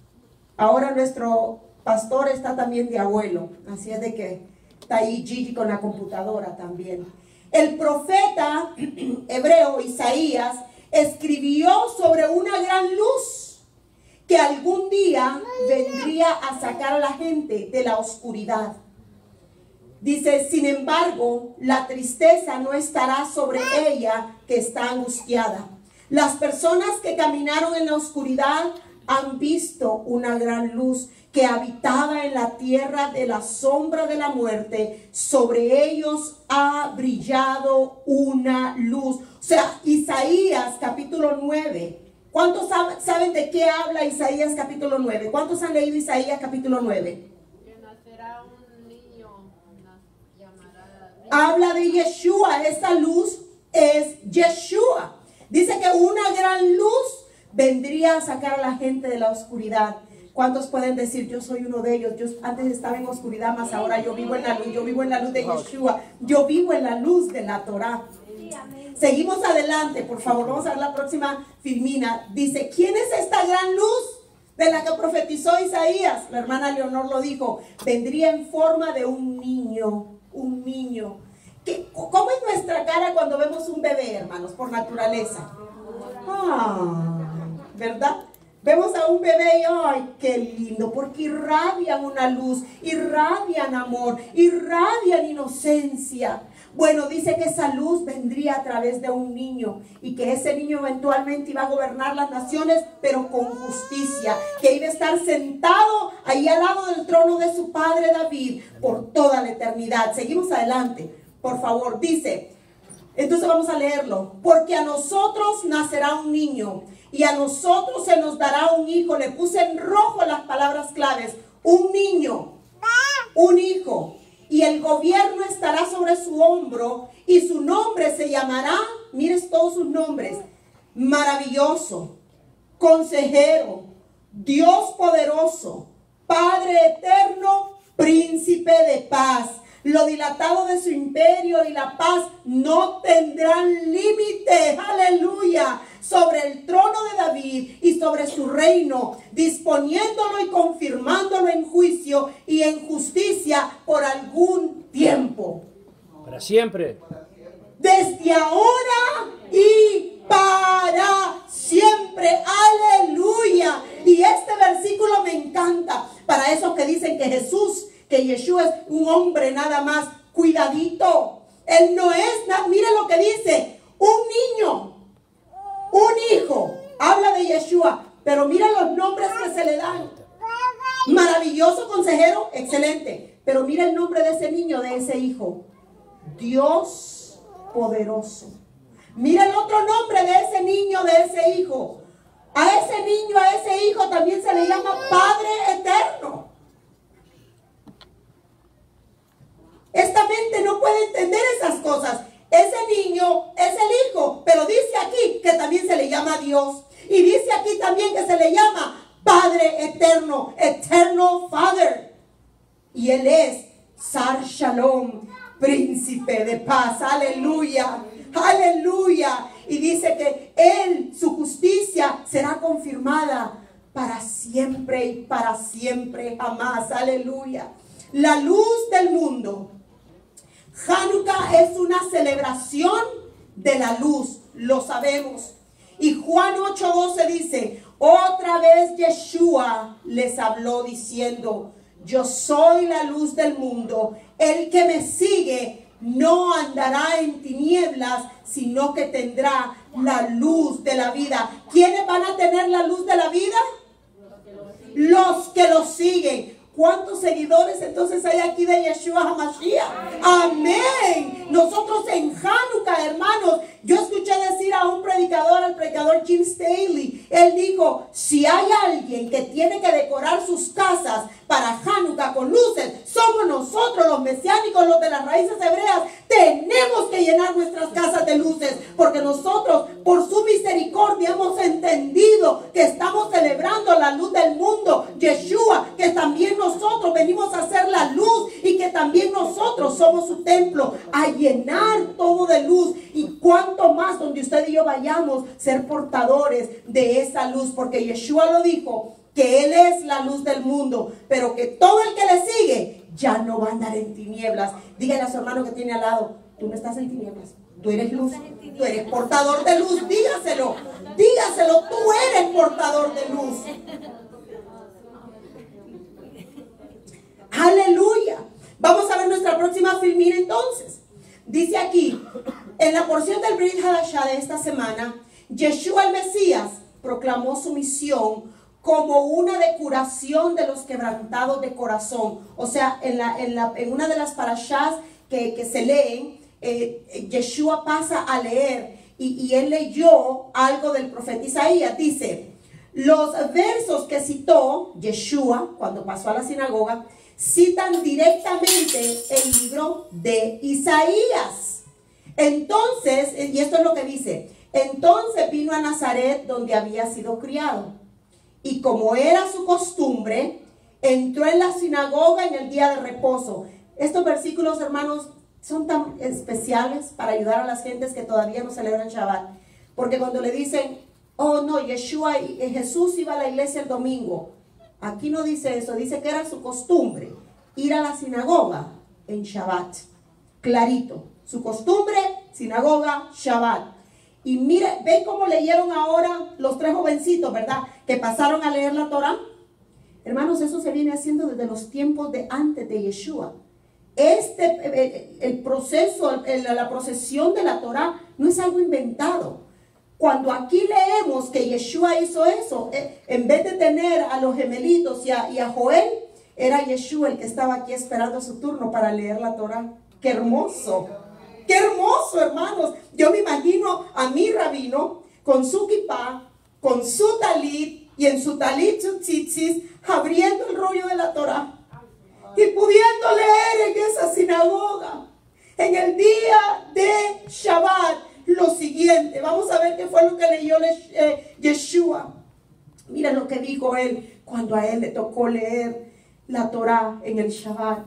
Ahora nuestro pastor está también de abuelo. Así es de que está ahí Gigi con la computadora también. El profeta hebreo Isaías escribió sobre una gran luz que algún día vendría a sacar a la gente de la oscuridad. Dice, sin embargo, la tristeza no estará sobre ella que está angustiada. Las personas que caminaron en la oscuridad han visto una gran luz que habitaba en la tierra de la sombra de la muerte. Sobre ellos ha brillado una luz. O sea, Isaías capítulo nueve. ¿Cuántos saben de qué habla Isaías capítulo nueve? ¿Cuántos han leído Isaías capítulo nueve? Que nacerá un niño, llamará niño. Habla de Yeshua. Esa luz es Yeshua. Dice que una gran luz vendría a sacar a la gente de la oscuridad. ¿Cuántos pueden decir, yo soy uno de ellos? Yo antes estaba en oscuridad, mas ahora yo vivo en la luz. Yo vivo en la luz de Yeshua. Yo vivo en la luz de la Torá. Seguimos adelante, por favor. Vamos a ver la próxima filmina. Dice, ¿quién es esta gran luz de la que profetizó Isaías? La hermana Leonor lo dijo. Vendría en forma de un niño, un niño. ¿Qué, ¿Cómo es nuestra cara cuando vemos un bebé, hermanos, por naturaleza? Ah, ¿verdad? Vemos a un bebé y ¡ay, qué lindo! Porque irradian una luz, irradian amor, irradian inocencia. Bueno, dice que esa luz vendría a través de un niño y que ese niño eventualmente iba a gobernar las naciones, pero con justicia, que iba a estar sentado ahí al lado del trono de su padre David por toda la eternidad. Seguimos adelante, por favor. Dice, entonces vamos a leerlo. Porque a nosotros nacerá un niño y a nosotros se nos dará un hijo. Le puse en rojo las palabras claves. Un niño, un hijo. Y el gobierno estará sobre su hombro y su nombre se llamará, mires todos sus nombres, Maravilloso, Consejero, Dios Poderoso, Padre Eterno, Príncipe de Paz. Lo dilatado de su imperio y la paz no tendrán límite, aleluya, sobre el trono de David y sobre su reino, disponiéndolo y confirmándolo en juicio y en justicia por algún tiempo. Para siempre. Desde ahora y para siempre, aleluya. Y este versículo me encanta para esos que dicen que Jesús, que Yeshua es un hombre nada más. Cuidadito, él no es nada. Mira lo que dice, un niño, un hijo. Habla de Yeshua, pero mira los nombres que se le dan. Maravilloso Consejero, excelente. Pero mira el nombre de ese niño, de ese hijo, Dios Poderoso. Mira el otro nombre de ese niño, de ese hijo. A ese niño, a ese hijo también se le llama Padre Eterno. Esta mente no puede entender esas cosas. Ese niño es el hijo, pero dice aquí que también se le llama Dios. Y dice aquí también que se le llama Padre Eterno, Eternal Father. Y Él es Sar Shalom, Príncipe de Paz. Aleluya, aleluya. Y dice que Él, su justicia será confirmada para siempre y para siempre jamás. Aleluya. La luz del mundo. Hanukkah es una celebración de la luz, lo sabemos. Y Juan ocho doce dice, otra vez Yeshua les habló diciendo, yo soy la luz del mundo, el que me sigue no andará en tinieblas, sino que tendrá la luz de la vida. ¿Quiénes van a tener la luz de la vida? Los que lo siguen. ¿Cuántos seguidores entonces hay aquí de Yeshua HaMashiach? Amén. Nosotros en Hanukkah, hermanos, yo escuché decir a un predicador, al predicador Jim Staley, él dijo, si hay alguien que tiene que decorar sus casas para Hanukkah con luces, somos nosotros los mesiánicos, los de las raíces hebreas. Tenemos que llenar nuestras casas de luces, porque nosotros, por su misericordia, hemos entendido que estamos celebrando la luz del mundo, Yeshua, que también nosotros venimos a hacer la luz y que también nosotros somos su templo, a llenar todo de luz. Y cuanto más donde usted y yo vayamos, ser portadores de esa luz, porque Yeshua lo dijo, que Él es la luz del mundo, pero que todo el que le sigue ya no va a andar en tinieblas. Dígale a su hermano que tiene al lado, tú no estás en tinieblas, tú eres luz, tú eres portador de luz. Dígaselo, dígaselo, tú eres portador de luz. Aleluya. Vamos a ver nuestra próxima filmina entonces. Dice aquí, en la porción del Brit Hadashah de esta semana, Yeshua el Mesías proclamó su misión como una de curación de los quebrantados de corazón. O sea, en, la, en, la, en una de las parashas que, que se leen, eh, Yeshua pasa a leer y, y él leyó algo del profeta Isaías. Dice, los versos que citó Yeshua cuando pasó a la sinagoga citan directamente el libro de Isaías. Entonces, y esto es lo que dice, entonces vino a Nazaret donde había sido criado. Y como era su costumbre, entró en la sinagoga en el día de reposo. Estos versículos, hermanos, son tan especiales para ayudar a las gentes que todavía no celebran Shabbat. Porque cuando le dicen, oh no, Yeshua, Jesús iba a la iglesia el domingo. Aquí no dice eso, dice que era su costumbre ir a la sinagoga en Shabbat. Clarito, Su costumbre, sinagoga, Shabbat. Y mire, ¿ven cómo leyeron ahora los tres jovencitos, verdad? Que pasaron a leer la Torah. Hermanos, eso se viene haciendo desde los tiempos de antes de Yeshua. Este, el, el proceso, el, la procesión de la Torah no es algo inventado. Cuando aquí leemos que Yeshua hizo eso, eh, en vez de tener a los gemelitos y a, y a Joel, era Yeshua el que estaba aquí esperando su turno para leer la Torah. ¡Qué hermoso! ¡Qué hermoso, hermanos! Yo me imagino a mi rabino con su kipá, con su talit y en su talit su tzitzis, abriendo el rollo de la Torah y pudiendo leer en esa sinagoga en el día de Shabbat lo siguiente. Vamos a ver qué fue lo que leyó eh, Yeshua. Mira lo que dijo él cuando a él le tocó leer la Torah en el Shabbat.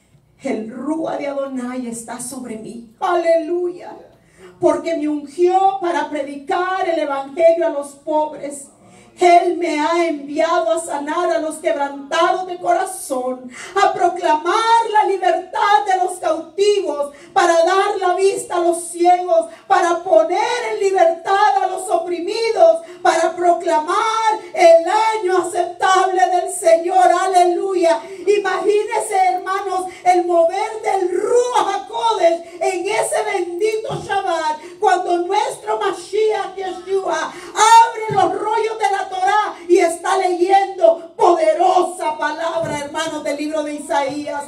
El Rúa de Adonai está sobre mí. Aleluya. Porque me ungió para predicar el evangelio a los pobres. Él me ha enviado a sanar a los quebrantados de corazón, a proclamar la libertad de los cautivos, para dar la vista a los ciegos, para poner en libertad a los oprimidos, para proclamar el año aceptable del Señor. Aleluya. Imagínense, hermanos, el mover del Ruach HaKodesh en ese bendito Shabbat, cuando nuestro Mashiach Yeshua abre los rollos de la Torah y está leyendo poderosa palabra, hermanos, del libro de Isaías.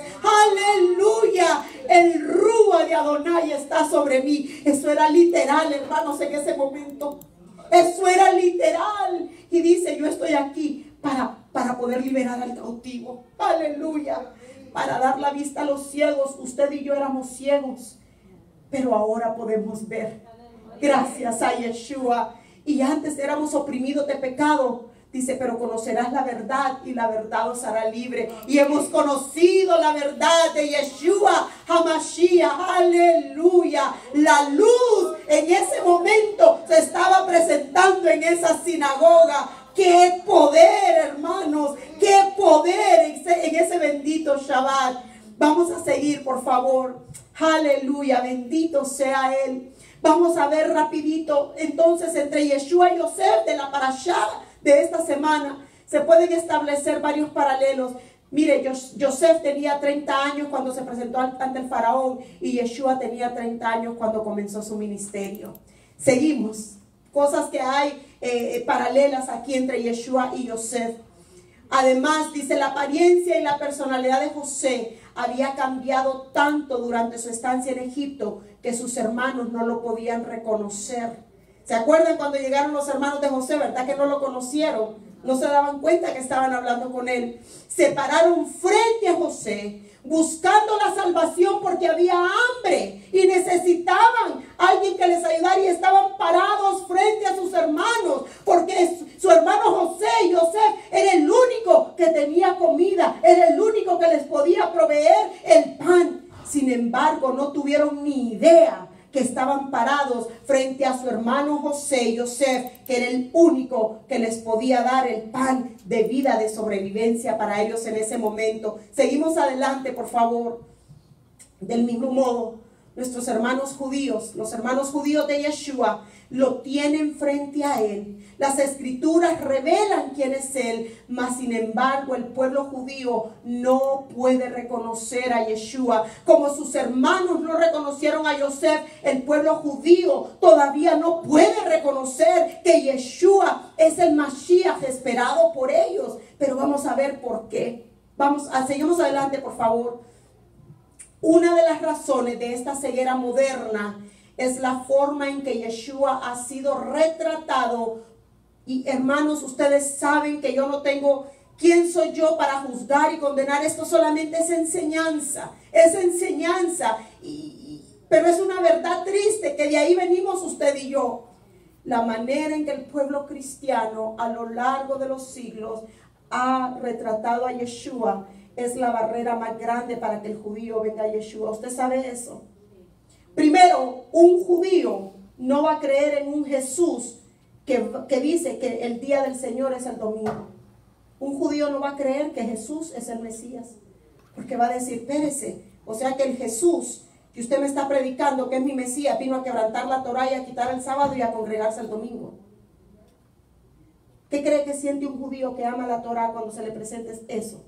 Aleluya. El Rúa de Adonai está sobre mí. Eso era literal, hermanos, en ese momento. Eso era literal. Y dice, yo estoy aquí para, para poder liberar al cautivo. Aleluya. Para dar la vista a los ciegos. Usted y yo éramos ciegos, pero ahora podemos ver. Gracias a Yeshua. Y antes éramos oprimidos de pecado. Dice, pero conocerás la verdad y la verdad os hará libre. Y hemos conocido la verdad de Yeshua HaMashiach. Aleluya. La luz en ese momento se estaba presentando en esa sinagoga. ¡Qué poder, hermanos! ¡Qué poder en ese, en ese bendito Shabbat! Vamos a seguir, por favor. Aleluya. Bendito sea Él. Vamos a ver rapidito, entonces, entre Yeshua y Yosef de la parashá de esta semana, se pueden establecer varios paralelos. Mire, Yosef tenía treinta años cuando se presentó ante el faraón y Yeshua tenía treinta años cuando comenzó su ministerio. Seguimos. Cosas que hay eh, paralelas aquí entre Yeshua y Yosef. Además, dice, la apariencia y la personalidad de José había cambiado tanto durante su estancia en Egipto que sus hermanos no lo podían reconocer. ¿Se acuerdan cuando llegaron los hermanos de José? ¿Verdad que no lo conocieron? No se daban cuenta que estaban hablando con él. Se pararon frente a José buscando la salvación porque había hambre y necesitaban a alguien que les ayudara, y estaban parados frente a sus hermanos porque su hermano José y Yosef era el único que tenía comida, era el único que les podía proveer el pan. Sin embargo, no tuvieron ni idea que estaban parados frente a su hermano José y Yosef, que era el único que les podía dar el pan de vida, de sobrevivencia para ellos en ese momento. Seguimos adelante, por favor. Del mismo modo, nuestros hermanos judíos, los hermanos judíos de Yeshua, lo tienen frente a él. Las escrituras revelan quién es él, mas sin embargo el pueblo judío no puede reconocer a Yeshua. Como sus hermanos no reconocieron a Yosef, el pueblo judío todavía no puede reconocer que Yeshua es el Mashiach esperado por ellos. Pero vamos a ver por qué. Vamos a seguimos adelante, por favor. Una de las razones de esta ceguera moderna es la forma en que Yeshua ha sido retratado. Y hermanos, ustedes saben que yo no tengo, ¿quién soy yo para juzgar y condenar? Esto solamente es enseñanza, es enseñanza. Y, y, pero es una verdad triste que de ahí venimos usted y yo. La manera en que el pueblo cristiano a lo largo de los siglos ha retratado a Yeshua es la barrera más grande para que el judío venga a Yeshua. ¿Usted sabe eso? Primero, un judío no va a creer en un Jesús que, que dice que el día del Señor es el domingo. Un judío no va a creer que Jesús es el Mesías, porque va a decir, espérese, o sea que el Jesús que usted me está predicando que es mi Mesías, vino a quebrantar la Torá y a quitar el sábado y a congregarse el domingo? ¿Qué cree que siente un judío que ama la Torá cuando se le presenta eso?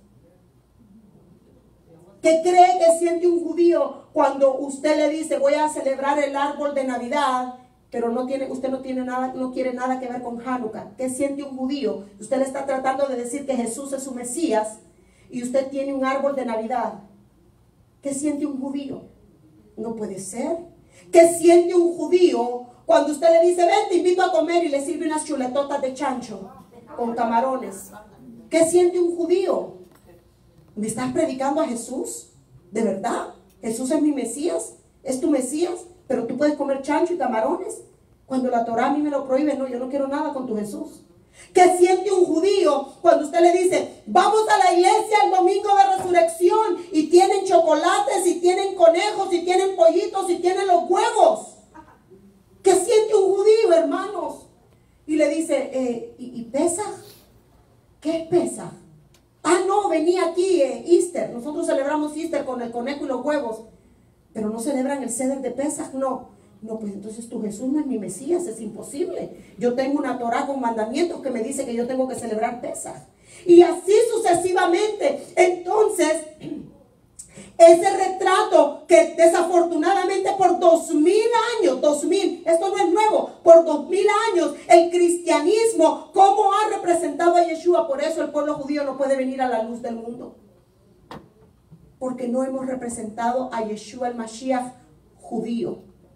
¿Qué cree que siente un judío cuando usted le dice voy a celebrar el árbol de Navidad, pero no tiene, usted no tiene nada, no quiere nada que ver con Hanukkah? ¿Qué siente un judío? Usted le está tratando de decir que Jesús es su Mesías y usted tiene un árbol de Navidad. ¿Qué siente un judío? No puede ser. ¿Qué siente un judío cuando usted le dice ven, te invito a comer y le sirve unas chuletotas de chancho con camarones? ¿Qué siente un judío? ¿Me estás predicando a Jesús? ¿De verdad? ¿Jesús es mi Mesías? ¿Es tu Mesías? ¿Pero tú puedes comer chancho y camarones? Cuando la Torá a mí me lo prohíbe. No, yo no quiero nada con tu Jesús. ¿Qué siente un judío cuando usted le dice vamos a la iglesia el domingo de resurrección y tienen chocolates y tienen conejos y tienen pollitos y tienen los huevos? ¿Qué siente un judío, hermanos? Y le dice, eh, ¿y, y Pesaj? ¿Qué es Pesaj? Ah, no, venía aquí, eh, Easter. Nosotros celebramos Easter con el conejo y los huevos. Pero no celebran el Seder de Pesaj, no. No, pues entonces tu Jesús no es mi Mesías, es imposible. Yo tengo una Torá con mandamientos que me dice que yo tengo que celebrar Pesaj. Y así sucesivamente. Entonces, ese retrato que desafortunadamente por dos mil años, dos mil, esto no es nuevo, por dos mil años, el cristianismo, ¿cómo ha representado a Yeshua? Por eso el pueblo judío no puede venir a la luz del mundo. Porque no hemos representado a Yeshua el Mashiach judío.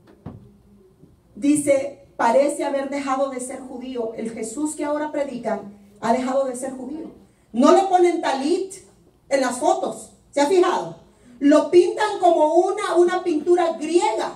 Dice, parece haber dejado de ser judío. El Jesús que ahora predican ha dejado de ser judío. No le ponen talit en las fotos, ¿se ha fijado? Lo pintan como una, una pintura griega,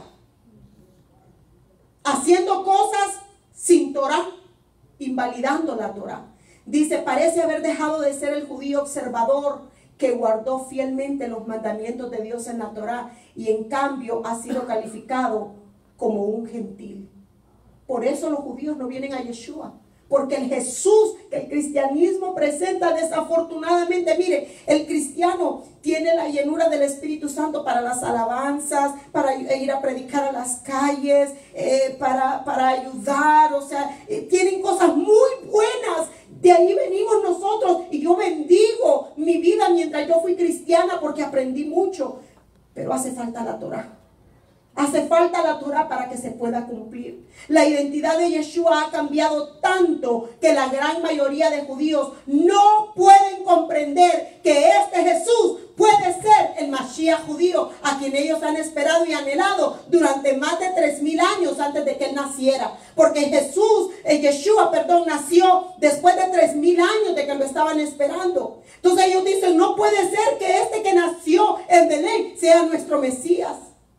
haciendo cosas sin Torah, invalidando la Torah. Dice, parece haber dejado de ser el judío observador que guardó fielmente los mandamientos de Dios en la Torah y en cambio ha sido calificado como un gentil. Por eso los judíos no vienen a Yeshua. Porque el Jesús que el cristianismo presenta desafortunadamente, mire, el cristiano tiene la llenura del Espíritu Santo para las alabanzas, para ir a predicar a las calles, eh, para, para ayudar, o sea, eh, tienen cosas muy buenas. De ahí venimos nosotros y yo bendigo mi vida mientras yo fui cristiana porque aprendí mucho, pero hace falta la Torah. Hace falta la Torah para que se pueda cumplir. La identidad de Yeshua ha cambiado tanto que la gran mayoría de judíos no pueden comprender que este Jesús puede ser el Mashiach judío a quien ellos han esperado y anhelado durante más de tres mil años antes de que él naciera. Porque Jesús, eh, Yeshua, perdón, nació después de tres mil años de que lo estaban esperando. Entonces ellos dicen, no puede ser que este que nació en Belén sea nuestro Mesías.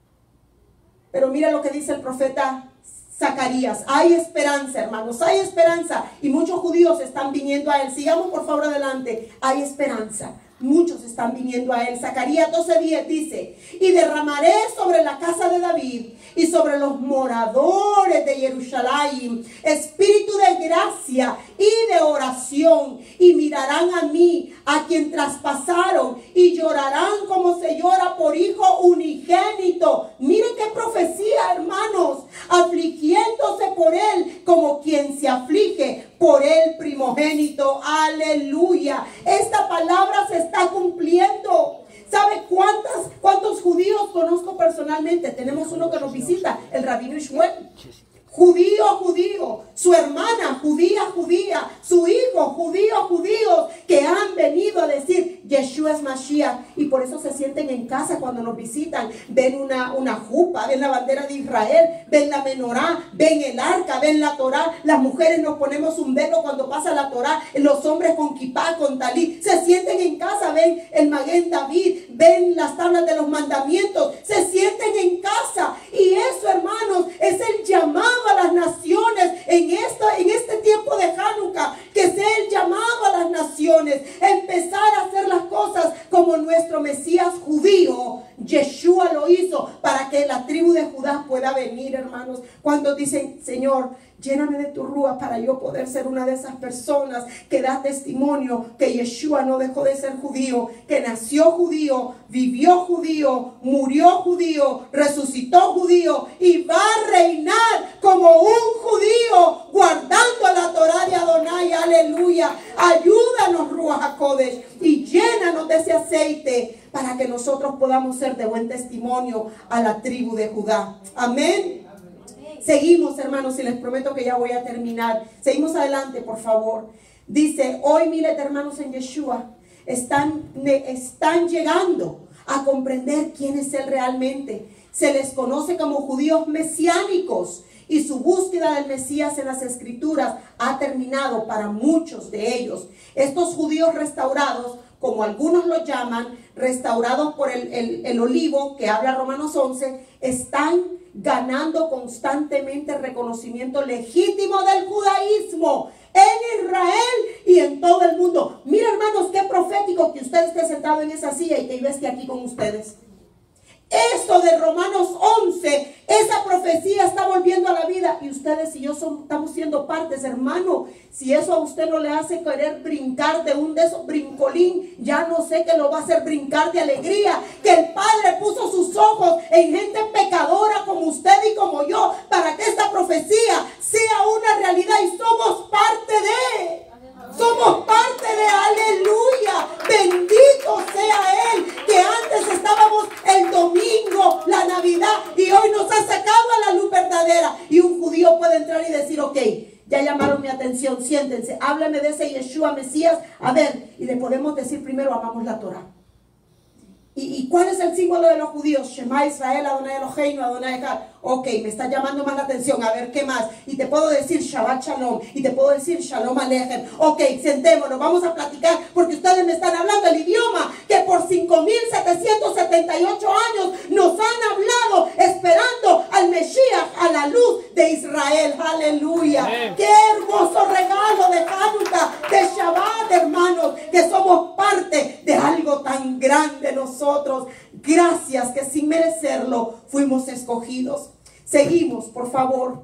Pero mira lo que dice el profeta Zacarías. Hay esperanza, hermanos, hay esperanza. Y muchos judíos están viniendo a él. Sigamos por favor adelante. Hay esperanza. Muchos están viniendo a él. Zacarías doce diez dice, y derramaré sobre la casa de David y sobre los moradores de Jerusalén espíritu de gracia y de oración, y mirarán a mí, a quien traspasaron, y llorarán como se llora por hijo unigénito. Miren qué profecía, hermanos, afligiéndose por él como quien se aflige por el primogénito. Aleluya. Esta palabra se está cumpliendo. ¿Sabe cuántas, cuántos judíos conozco personalmente? Tenemos uno que nos visita, el rabino Ishmael. Judío, judío, su hermana judía, judía, su hijo judío, judíos, que han venido a decir Yeshua es Mashiach, y por eso se sienten en casa cuando nos visitan. Ven una, una jupa, ven la bandera de Israel, ven la menorá, ven el arca, ven la Torá. Las mujeres nos ponemos un velo cuando pasa la Torá, los hombres con kipá, con talí, se sienten en casa, ven el Maguen David, ven las tablas de los mandamientos, se sienten en casa. Y eso, hermanos, es el llamado a las naciones en, esta, en este tiempo de Hanukkah, que sea el llamado a las naciones, empezar a hacer las cosas como nuestro Mesías judío, Yeshua, lo hizo para que la tribu de Judá pueda venir, hermanos. Cuando dicen, Señor, Lléname de tu rúa para yo poder ser una de esas personas que da testimonio que Yeshua no dejó de ser judío, que nació judío, vivió judío, murió judío, resucitó judío y va a reinar como un judío guardando la Torá de Adonai. Aleluya. Ayúdanos, Ruach HaKodesh, y llénanos de ese aceite para que nosotros podamos ser de buen testimonio a la tribu de Judá. Amén. Seguimos, hermanos, y les prometo que ya voy a terminar. Seguimos adelante, por favor. Dice, hoy miles de hermanos en Yeshua están, están llegando a comprender quién es Él realmente. Se les conoce como judíos mesiánicos y su búsqueda del Mesías en las Escrituras ha terminado para muchos de ellos. Estos judíos restaurados, como algunos lo llaman, restaurados por el, el, el olivo que habla Romanos once, están ganando constantemente el reconocimiento legítimo del judaísmo en Israel y en todo el mundo. Mira, hermanos, qué profético que usted esté sentado en esa silla y que yo esté aquí con ustedes. Esto de Romanos once, esa profecía está volviendo a la vida y ustedes y yo somos, estamos siendo partes, hermano. Si eso a usted no le hace querer brincar de un de esos brincolín, ya no sé qué lo va a hacer brincar de alegría. Que el Padre puso sus ojos en gente pecadora como usted y como yo para que esta profecía sea una realidad y somos parte de... Somos parte de, aleluya, bendito sea Él, que antes estábamos el domingo, la Navidad, y hoy nos ha sacado a la luz verdadera. Y un judío puede entrar y decir, ok, ya llamaron mi atención, siéntense, háblame de ese Yeshua Mesías, a ver, y le podemos decir primero, amamos la Torah. ¿Y, ¿Y cuál es el símbolo de los judíos? Shema Israel, Adonai Eloheinu, Adonai Echad. Ok, me está llamando más la atención. A ver, ¿qué más? Y te puedo decir Shabbat Shalom. Y te puedo decir Shalom Aleichem. Ok, sentémonos, vamos a platicar. Porque ustedes me están hablando el idioma que por cinco mil setecientos setenta y ocho años nos han hablado, esperando al Mesías, a la luz de Israel. Aleluya. Amén. Qué hermoso regalo de Hanukkah, de Shabbat, hermanos, que somos parte de algo tan grande nosotros. Gracias que sin merecerlo fuimos escogidos. Seguimos, por favor.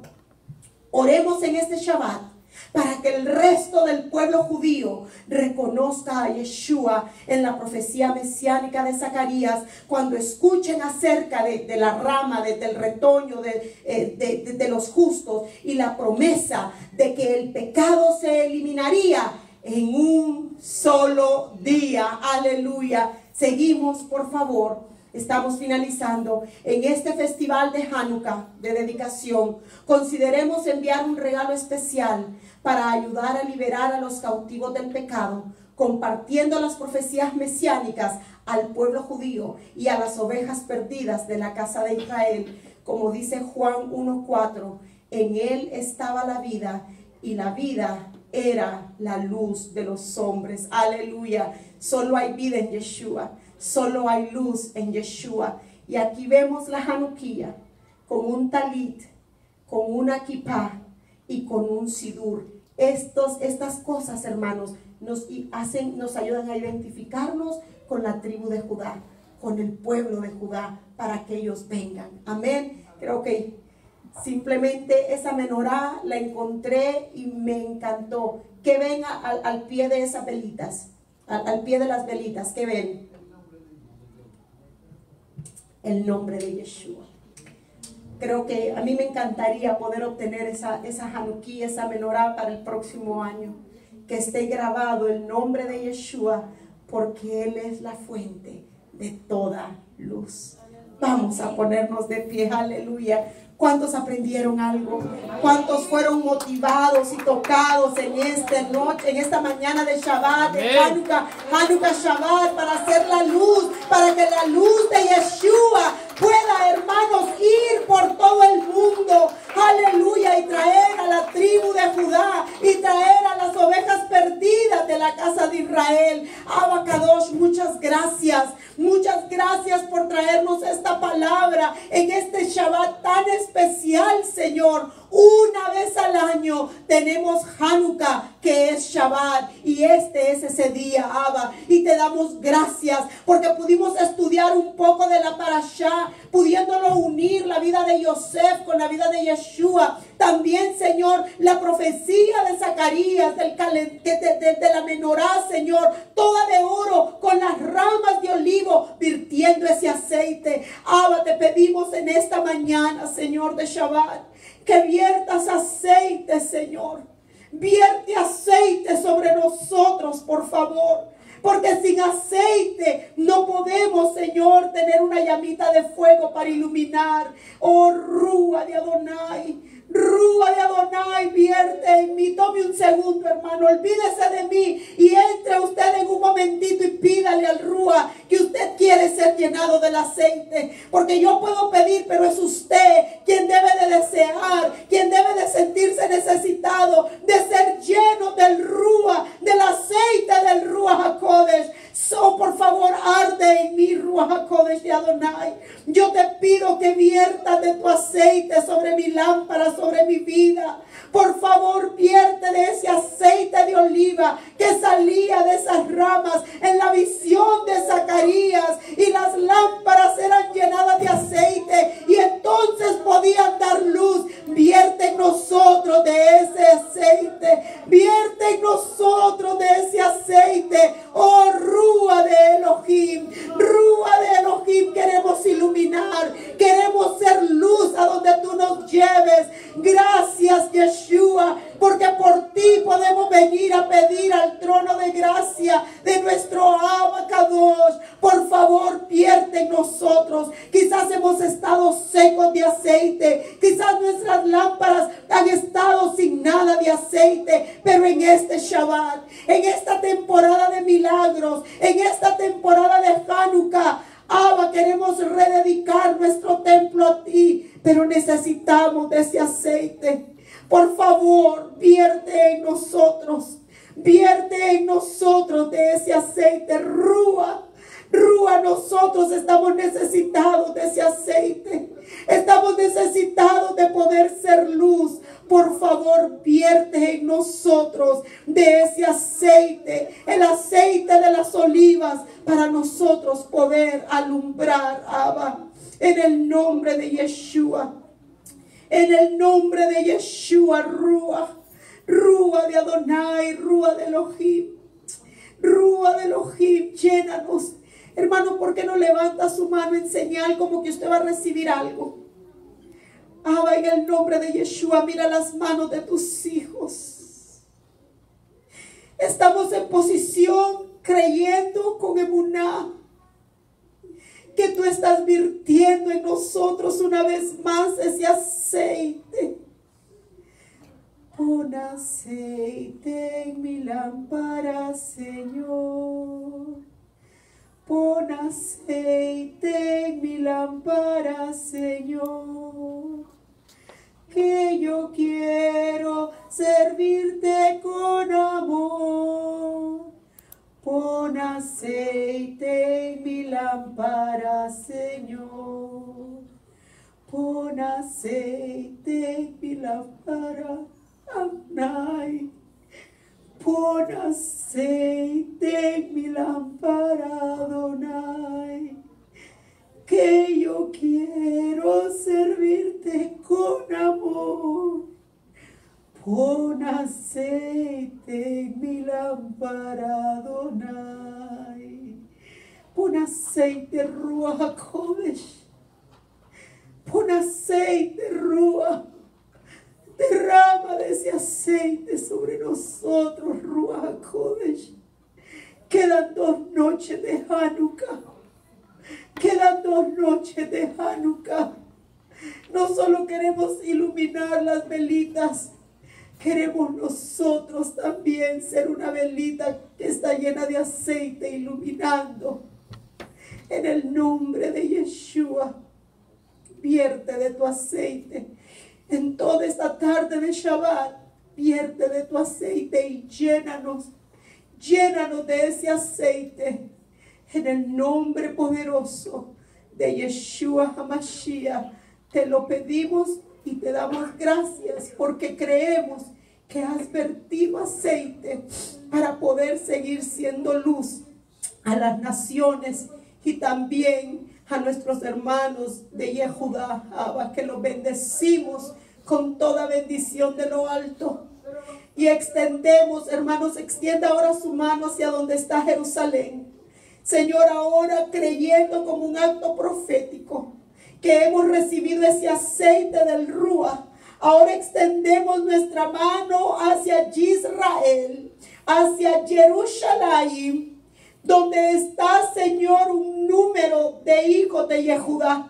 Oremos en este Shabbat para que el resto del pueblo judío reconozca a Yeshua en la profecía mesiánica de Zacarías, cuando escuchen acerca de, de la rama, de, del retoño de, eh, de, de, de los justos y la promesa de que el pecado se eliminaría en un solo día. Aleluya. Seguimos, por favor. Estamos finalizando en este festival de Hanukkah, de dedicación. Consideremos enviar un regalo especial para ayudar a liberar a los cautivos del pecado, compartiendo las profecías mesiánicas al pueblo judío y a las ovejas perdidas de la casa de Israel. Como dice Juan uno cuatro, en él estaba la vida y la vida era la luz de los hombres. Aleluya. Solo hay vida en Yeshua. Solo hay luz en Yeshua. Y aquí vemos la Hanukkah con un talit, con una kippah y con un sidur. Estos, estas cosas, hermanos, nos, hacen, nos ayudan a identificarnos con la tribu de Judá, con el pueblo de Judá, para que ellos vengan. Amén. Creo que simplemente esa menorá la encontré y me encantó. Que ven al, al pie de esas velitas, al, al pie de las velitas, que ven el nombre de Yeshua. Creo que a mí me encantaría poder obtener esa, esa Hanukkah, esa menorá para el próximo año. Que esté grabado el nombre de Yeshua, porque Él es la fuente de toda luz. Vamos a ponernos de pie, aleluya. ¿Cuántos aprendieron algo? ¿Cuántos fueron motivados y tocados en esta noche, en esta mañana de Shabbat, de Hanukkah, Hanukkah Shabbat, para hacer la luz, para que la luz de Yeshua pueda, hermanos, ir por todo el mundo, aleluya, y traer a la tribu de Judá y traer a las ovejas perdidas de la casa de Israel? Abba Kadosh, muchas gracias, muchas gracias por traernos esta palabra en este Shabbat tan especial, Señor. Una vez al año tenemos Hanukkah, que que es Shabbat. Y este es ese día, Abba. Y te damos gracias porque pudimos estudiar un poco de la parashá, pudiéndolo unir la vida de Yosef con la vida de Yeshua. También, Señor, la profecía de Zacarías, del calen, de, de, de la menorá, Señor, toda de oro, con las ramas de olivo, virtiendo ese aceite. Abba, te pedimos en esta mañana, Señor, de Shabbat, que viertas aceite, Señor. Vierte aceite sobre nosotros, por favor. Porque sin aceite no podemos, Señor, tener una llamita de fuego para iluminar. Oh, Rúa de Adonai. Rúa de Adonai, vierte en mí. Tome un segundo, hermano, olvídese de mí y entre usted en un momentito y pídale al Rúa que usted quiere ser llenado del aceite. Porque yo puedo pedir, pero es usted quien debe de desear, quien debe de sentirse necesitado de ser lleno del Rúa, del aceite del Rúa HaKodesh. So, por favor, arde en mí, Rúa HaKodesh de Adonai. Yo te pido que viertas de tu aceite sobre mi lámpara, sobre mi vida. Por favor, vierte de ese aceite de oliva que salía de esas ramas en la visión de Zacarías, y las lámparas eran llenadas de aceite y entonces podían dar luz. Vierte en nosotros de ese aceite, vierte en nosotros de ese aceite. Oh, Rúa de Elohim, Rúa de Elohim, queremos iluminar, queremos ser luz a donde tú nos lleves. Gracias, Yeshua, porque por ti podemos venir a pedir al trono de gracia de nuestro Abba Kadosh. Por favor, vierte en nosotros. Quizás hemos estado secos de aceite, quizás nuestras lámparas han estado sin nada de aceite, pero en este Shabbat, en esta temporada de milagros, en esta temporada de Hanukkah, Abba, queremos rededicar nuestro templo a ti, pero necesitamos de ese aceite. Por favor, vierte en nosotros, vierte en nosotros de ese aceite. Rúa, Rúa, nosotros estamos necesitados de ese aceite. Estamos necesitados de poder ser luz. Por favor, vierte en nosotros de ese aceite, el aceite de las olivas, para nosotros poder alumbrar, Abba, en el nombre de Yeshua. En el nombre de Yeshua, Rúa, Rúa de Adonai, Rúa de Elohim, Rúa de Elohim, llénanos. Hermano, ¿por qué no levanta su mano en señal como que usted va a recibir algo? Abba, en el nombre de Yeshua, mira las manos de tus hijos. Estamos en posición creyendo con emuná que tú estás virtiendo en nosotros una vez más ese aceite. Pon aceite en mi lámpara, Señor. Pon aceite en mi lámpara, Señor. Que yo quiero servirte con amor. Pon aceite en mi lámpara, Señor. Pon aceite en mi lámpara, Adonai. Pon aceite en mi lámpara, Adonai. Que yo quiero servirte con amor. Pon aceite en mi lámpara, Adonai. Pon aceite, Rúa HaKodesh. Pon aceite, Rúa. Derrama de ese aceite sobre nosotros, Rúa HaKodesh. Quedan dos noches de Hanukkah. Quedan dos noches de Hanukkah. No solo queremos iluminar las velitas, queremos nosotros también ser una velita que está llena de aceite iluminando. En el nombre de Yeshua, vierte de tu aceite. En toda esta tarde de Shabbat, vierte de tu aceite y llénanos, llénanos de ese aceite. En el nombre poderoso de Yeshua HaMashiach, te lo pedimos y te damos gracias porque creemos que has vertido aceite para poder seguir siendo luz a las naciones y también a nuestros hermanos de Yehudá, Abba, que los bendecimos con toda bendición de lo alto. Y extendemos, hermanos, extienda ahora su mano hacia donde está Jerusalén. Señor, ahora creyendo como un acto profético que hemos recibido ese aceite del Ruach, ahora extendemos nuestra mano hacia Israel, hacia Jerusalén, donde está, Señor, un número de hijos de Yehudá,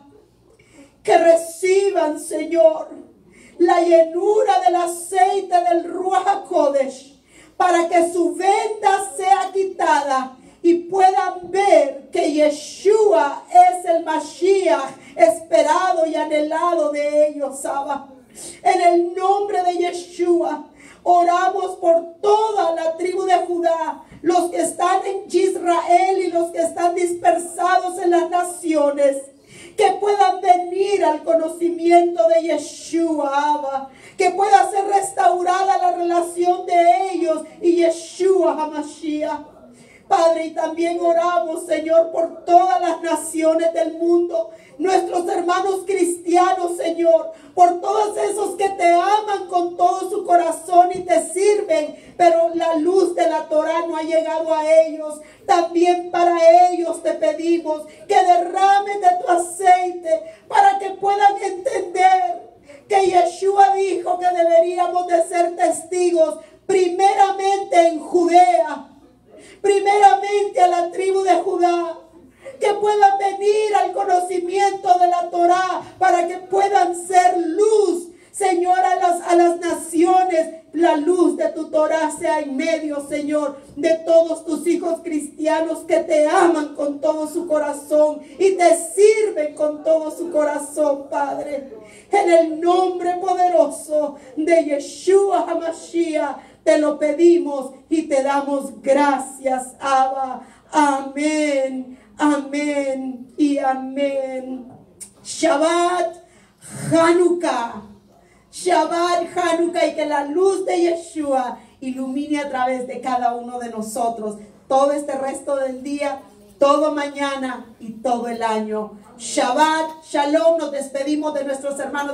que reciban, Señor, la llenura del aceite del Ruach HaKodesh, para que su venda sea quitada y puedan ver que Yeshua es el Mashiach esperado y anhelado de ellos, Abba. En el nombre de Yeshua, oramos por toda la tribu de Judá, los que están en Israel y los que están dispersados en las naciones, que puedan venir al conocimiento de Yeshua, Abba, que pueda ser restaurada la relación de ellos y Yeshua HaMashiach. Padre, y también oramos, Señor, por todas las naciones del mundo, nuestros hermanos cristianos, Señor, por todos esos que te aman con todo su corazón y te sirven, pero la luz de la Torah no ha llegado a ellos. También para ellos te pedimos que derrames de tu aceite para que puedan entender que Yeshua dijo que deberíamos de ser testigos primeramente en Judea, primeramente a la tribu de Judá, que puedan venir al conocimiento de la Torá para que puedan ser luz, Señor, a las, a las naciones. La luz de tu Torá sea en medio, Señor, de todos tus hijos cristianos que te aman con todo su corazón y te sirven con todo su corazón, Padre. En el nombre poderoso de Yeshua HaMashiach te lo pedimos y te damos gracias, Abba. Amén, amén y amén. Shabbat Hanukkah. Shabbat Hanukkah, y que la luz de Yeshua ilumine a través de cada uno de nosotros todo este resto del día, todo mañana y todo el año. Shabbat Shalom. Nos despedimos de nuestros hermanos.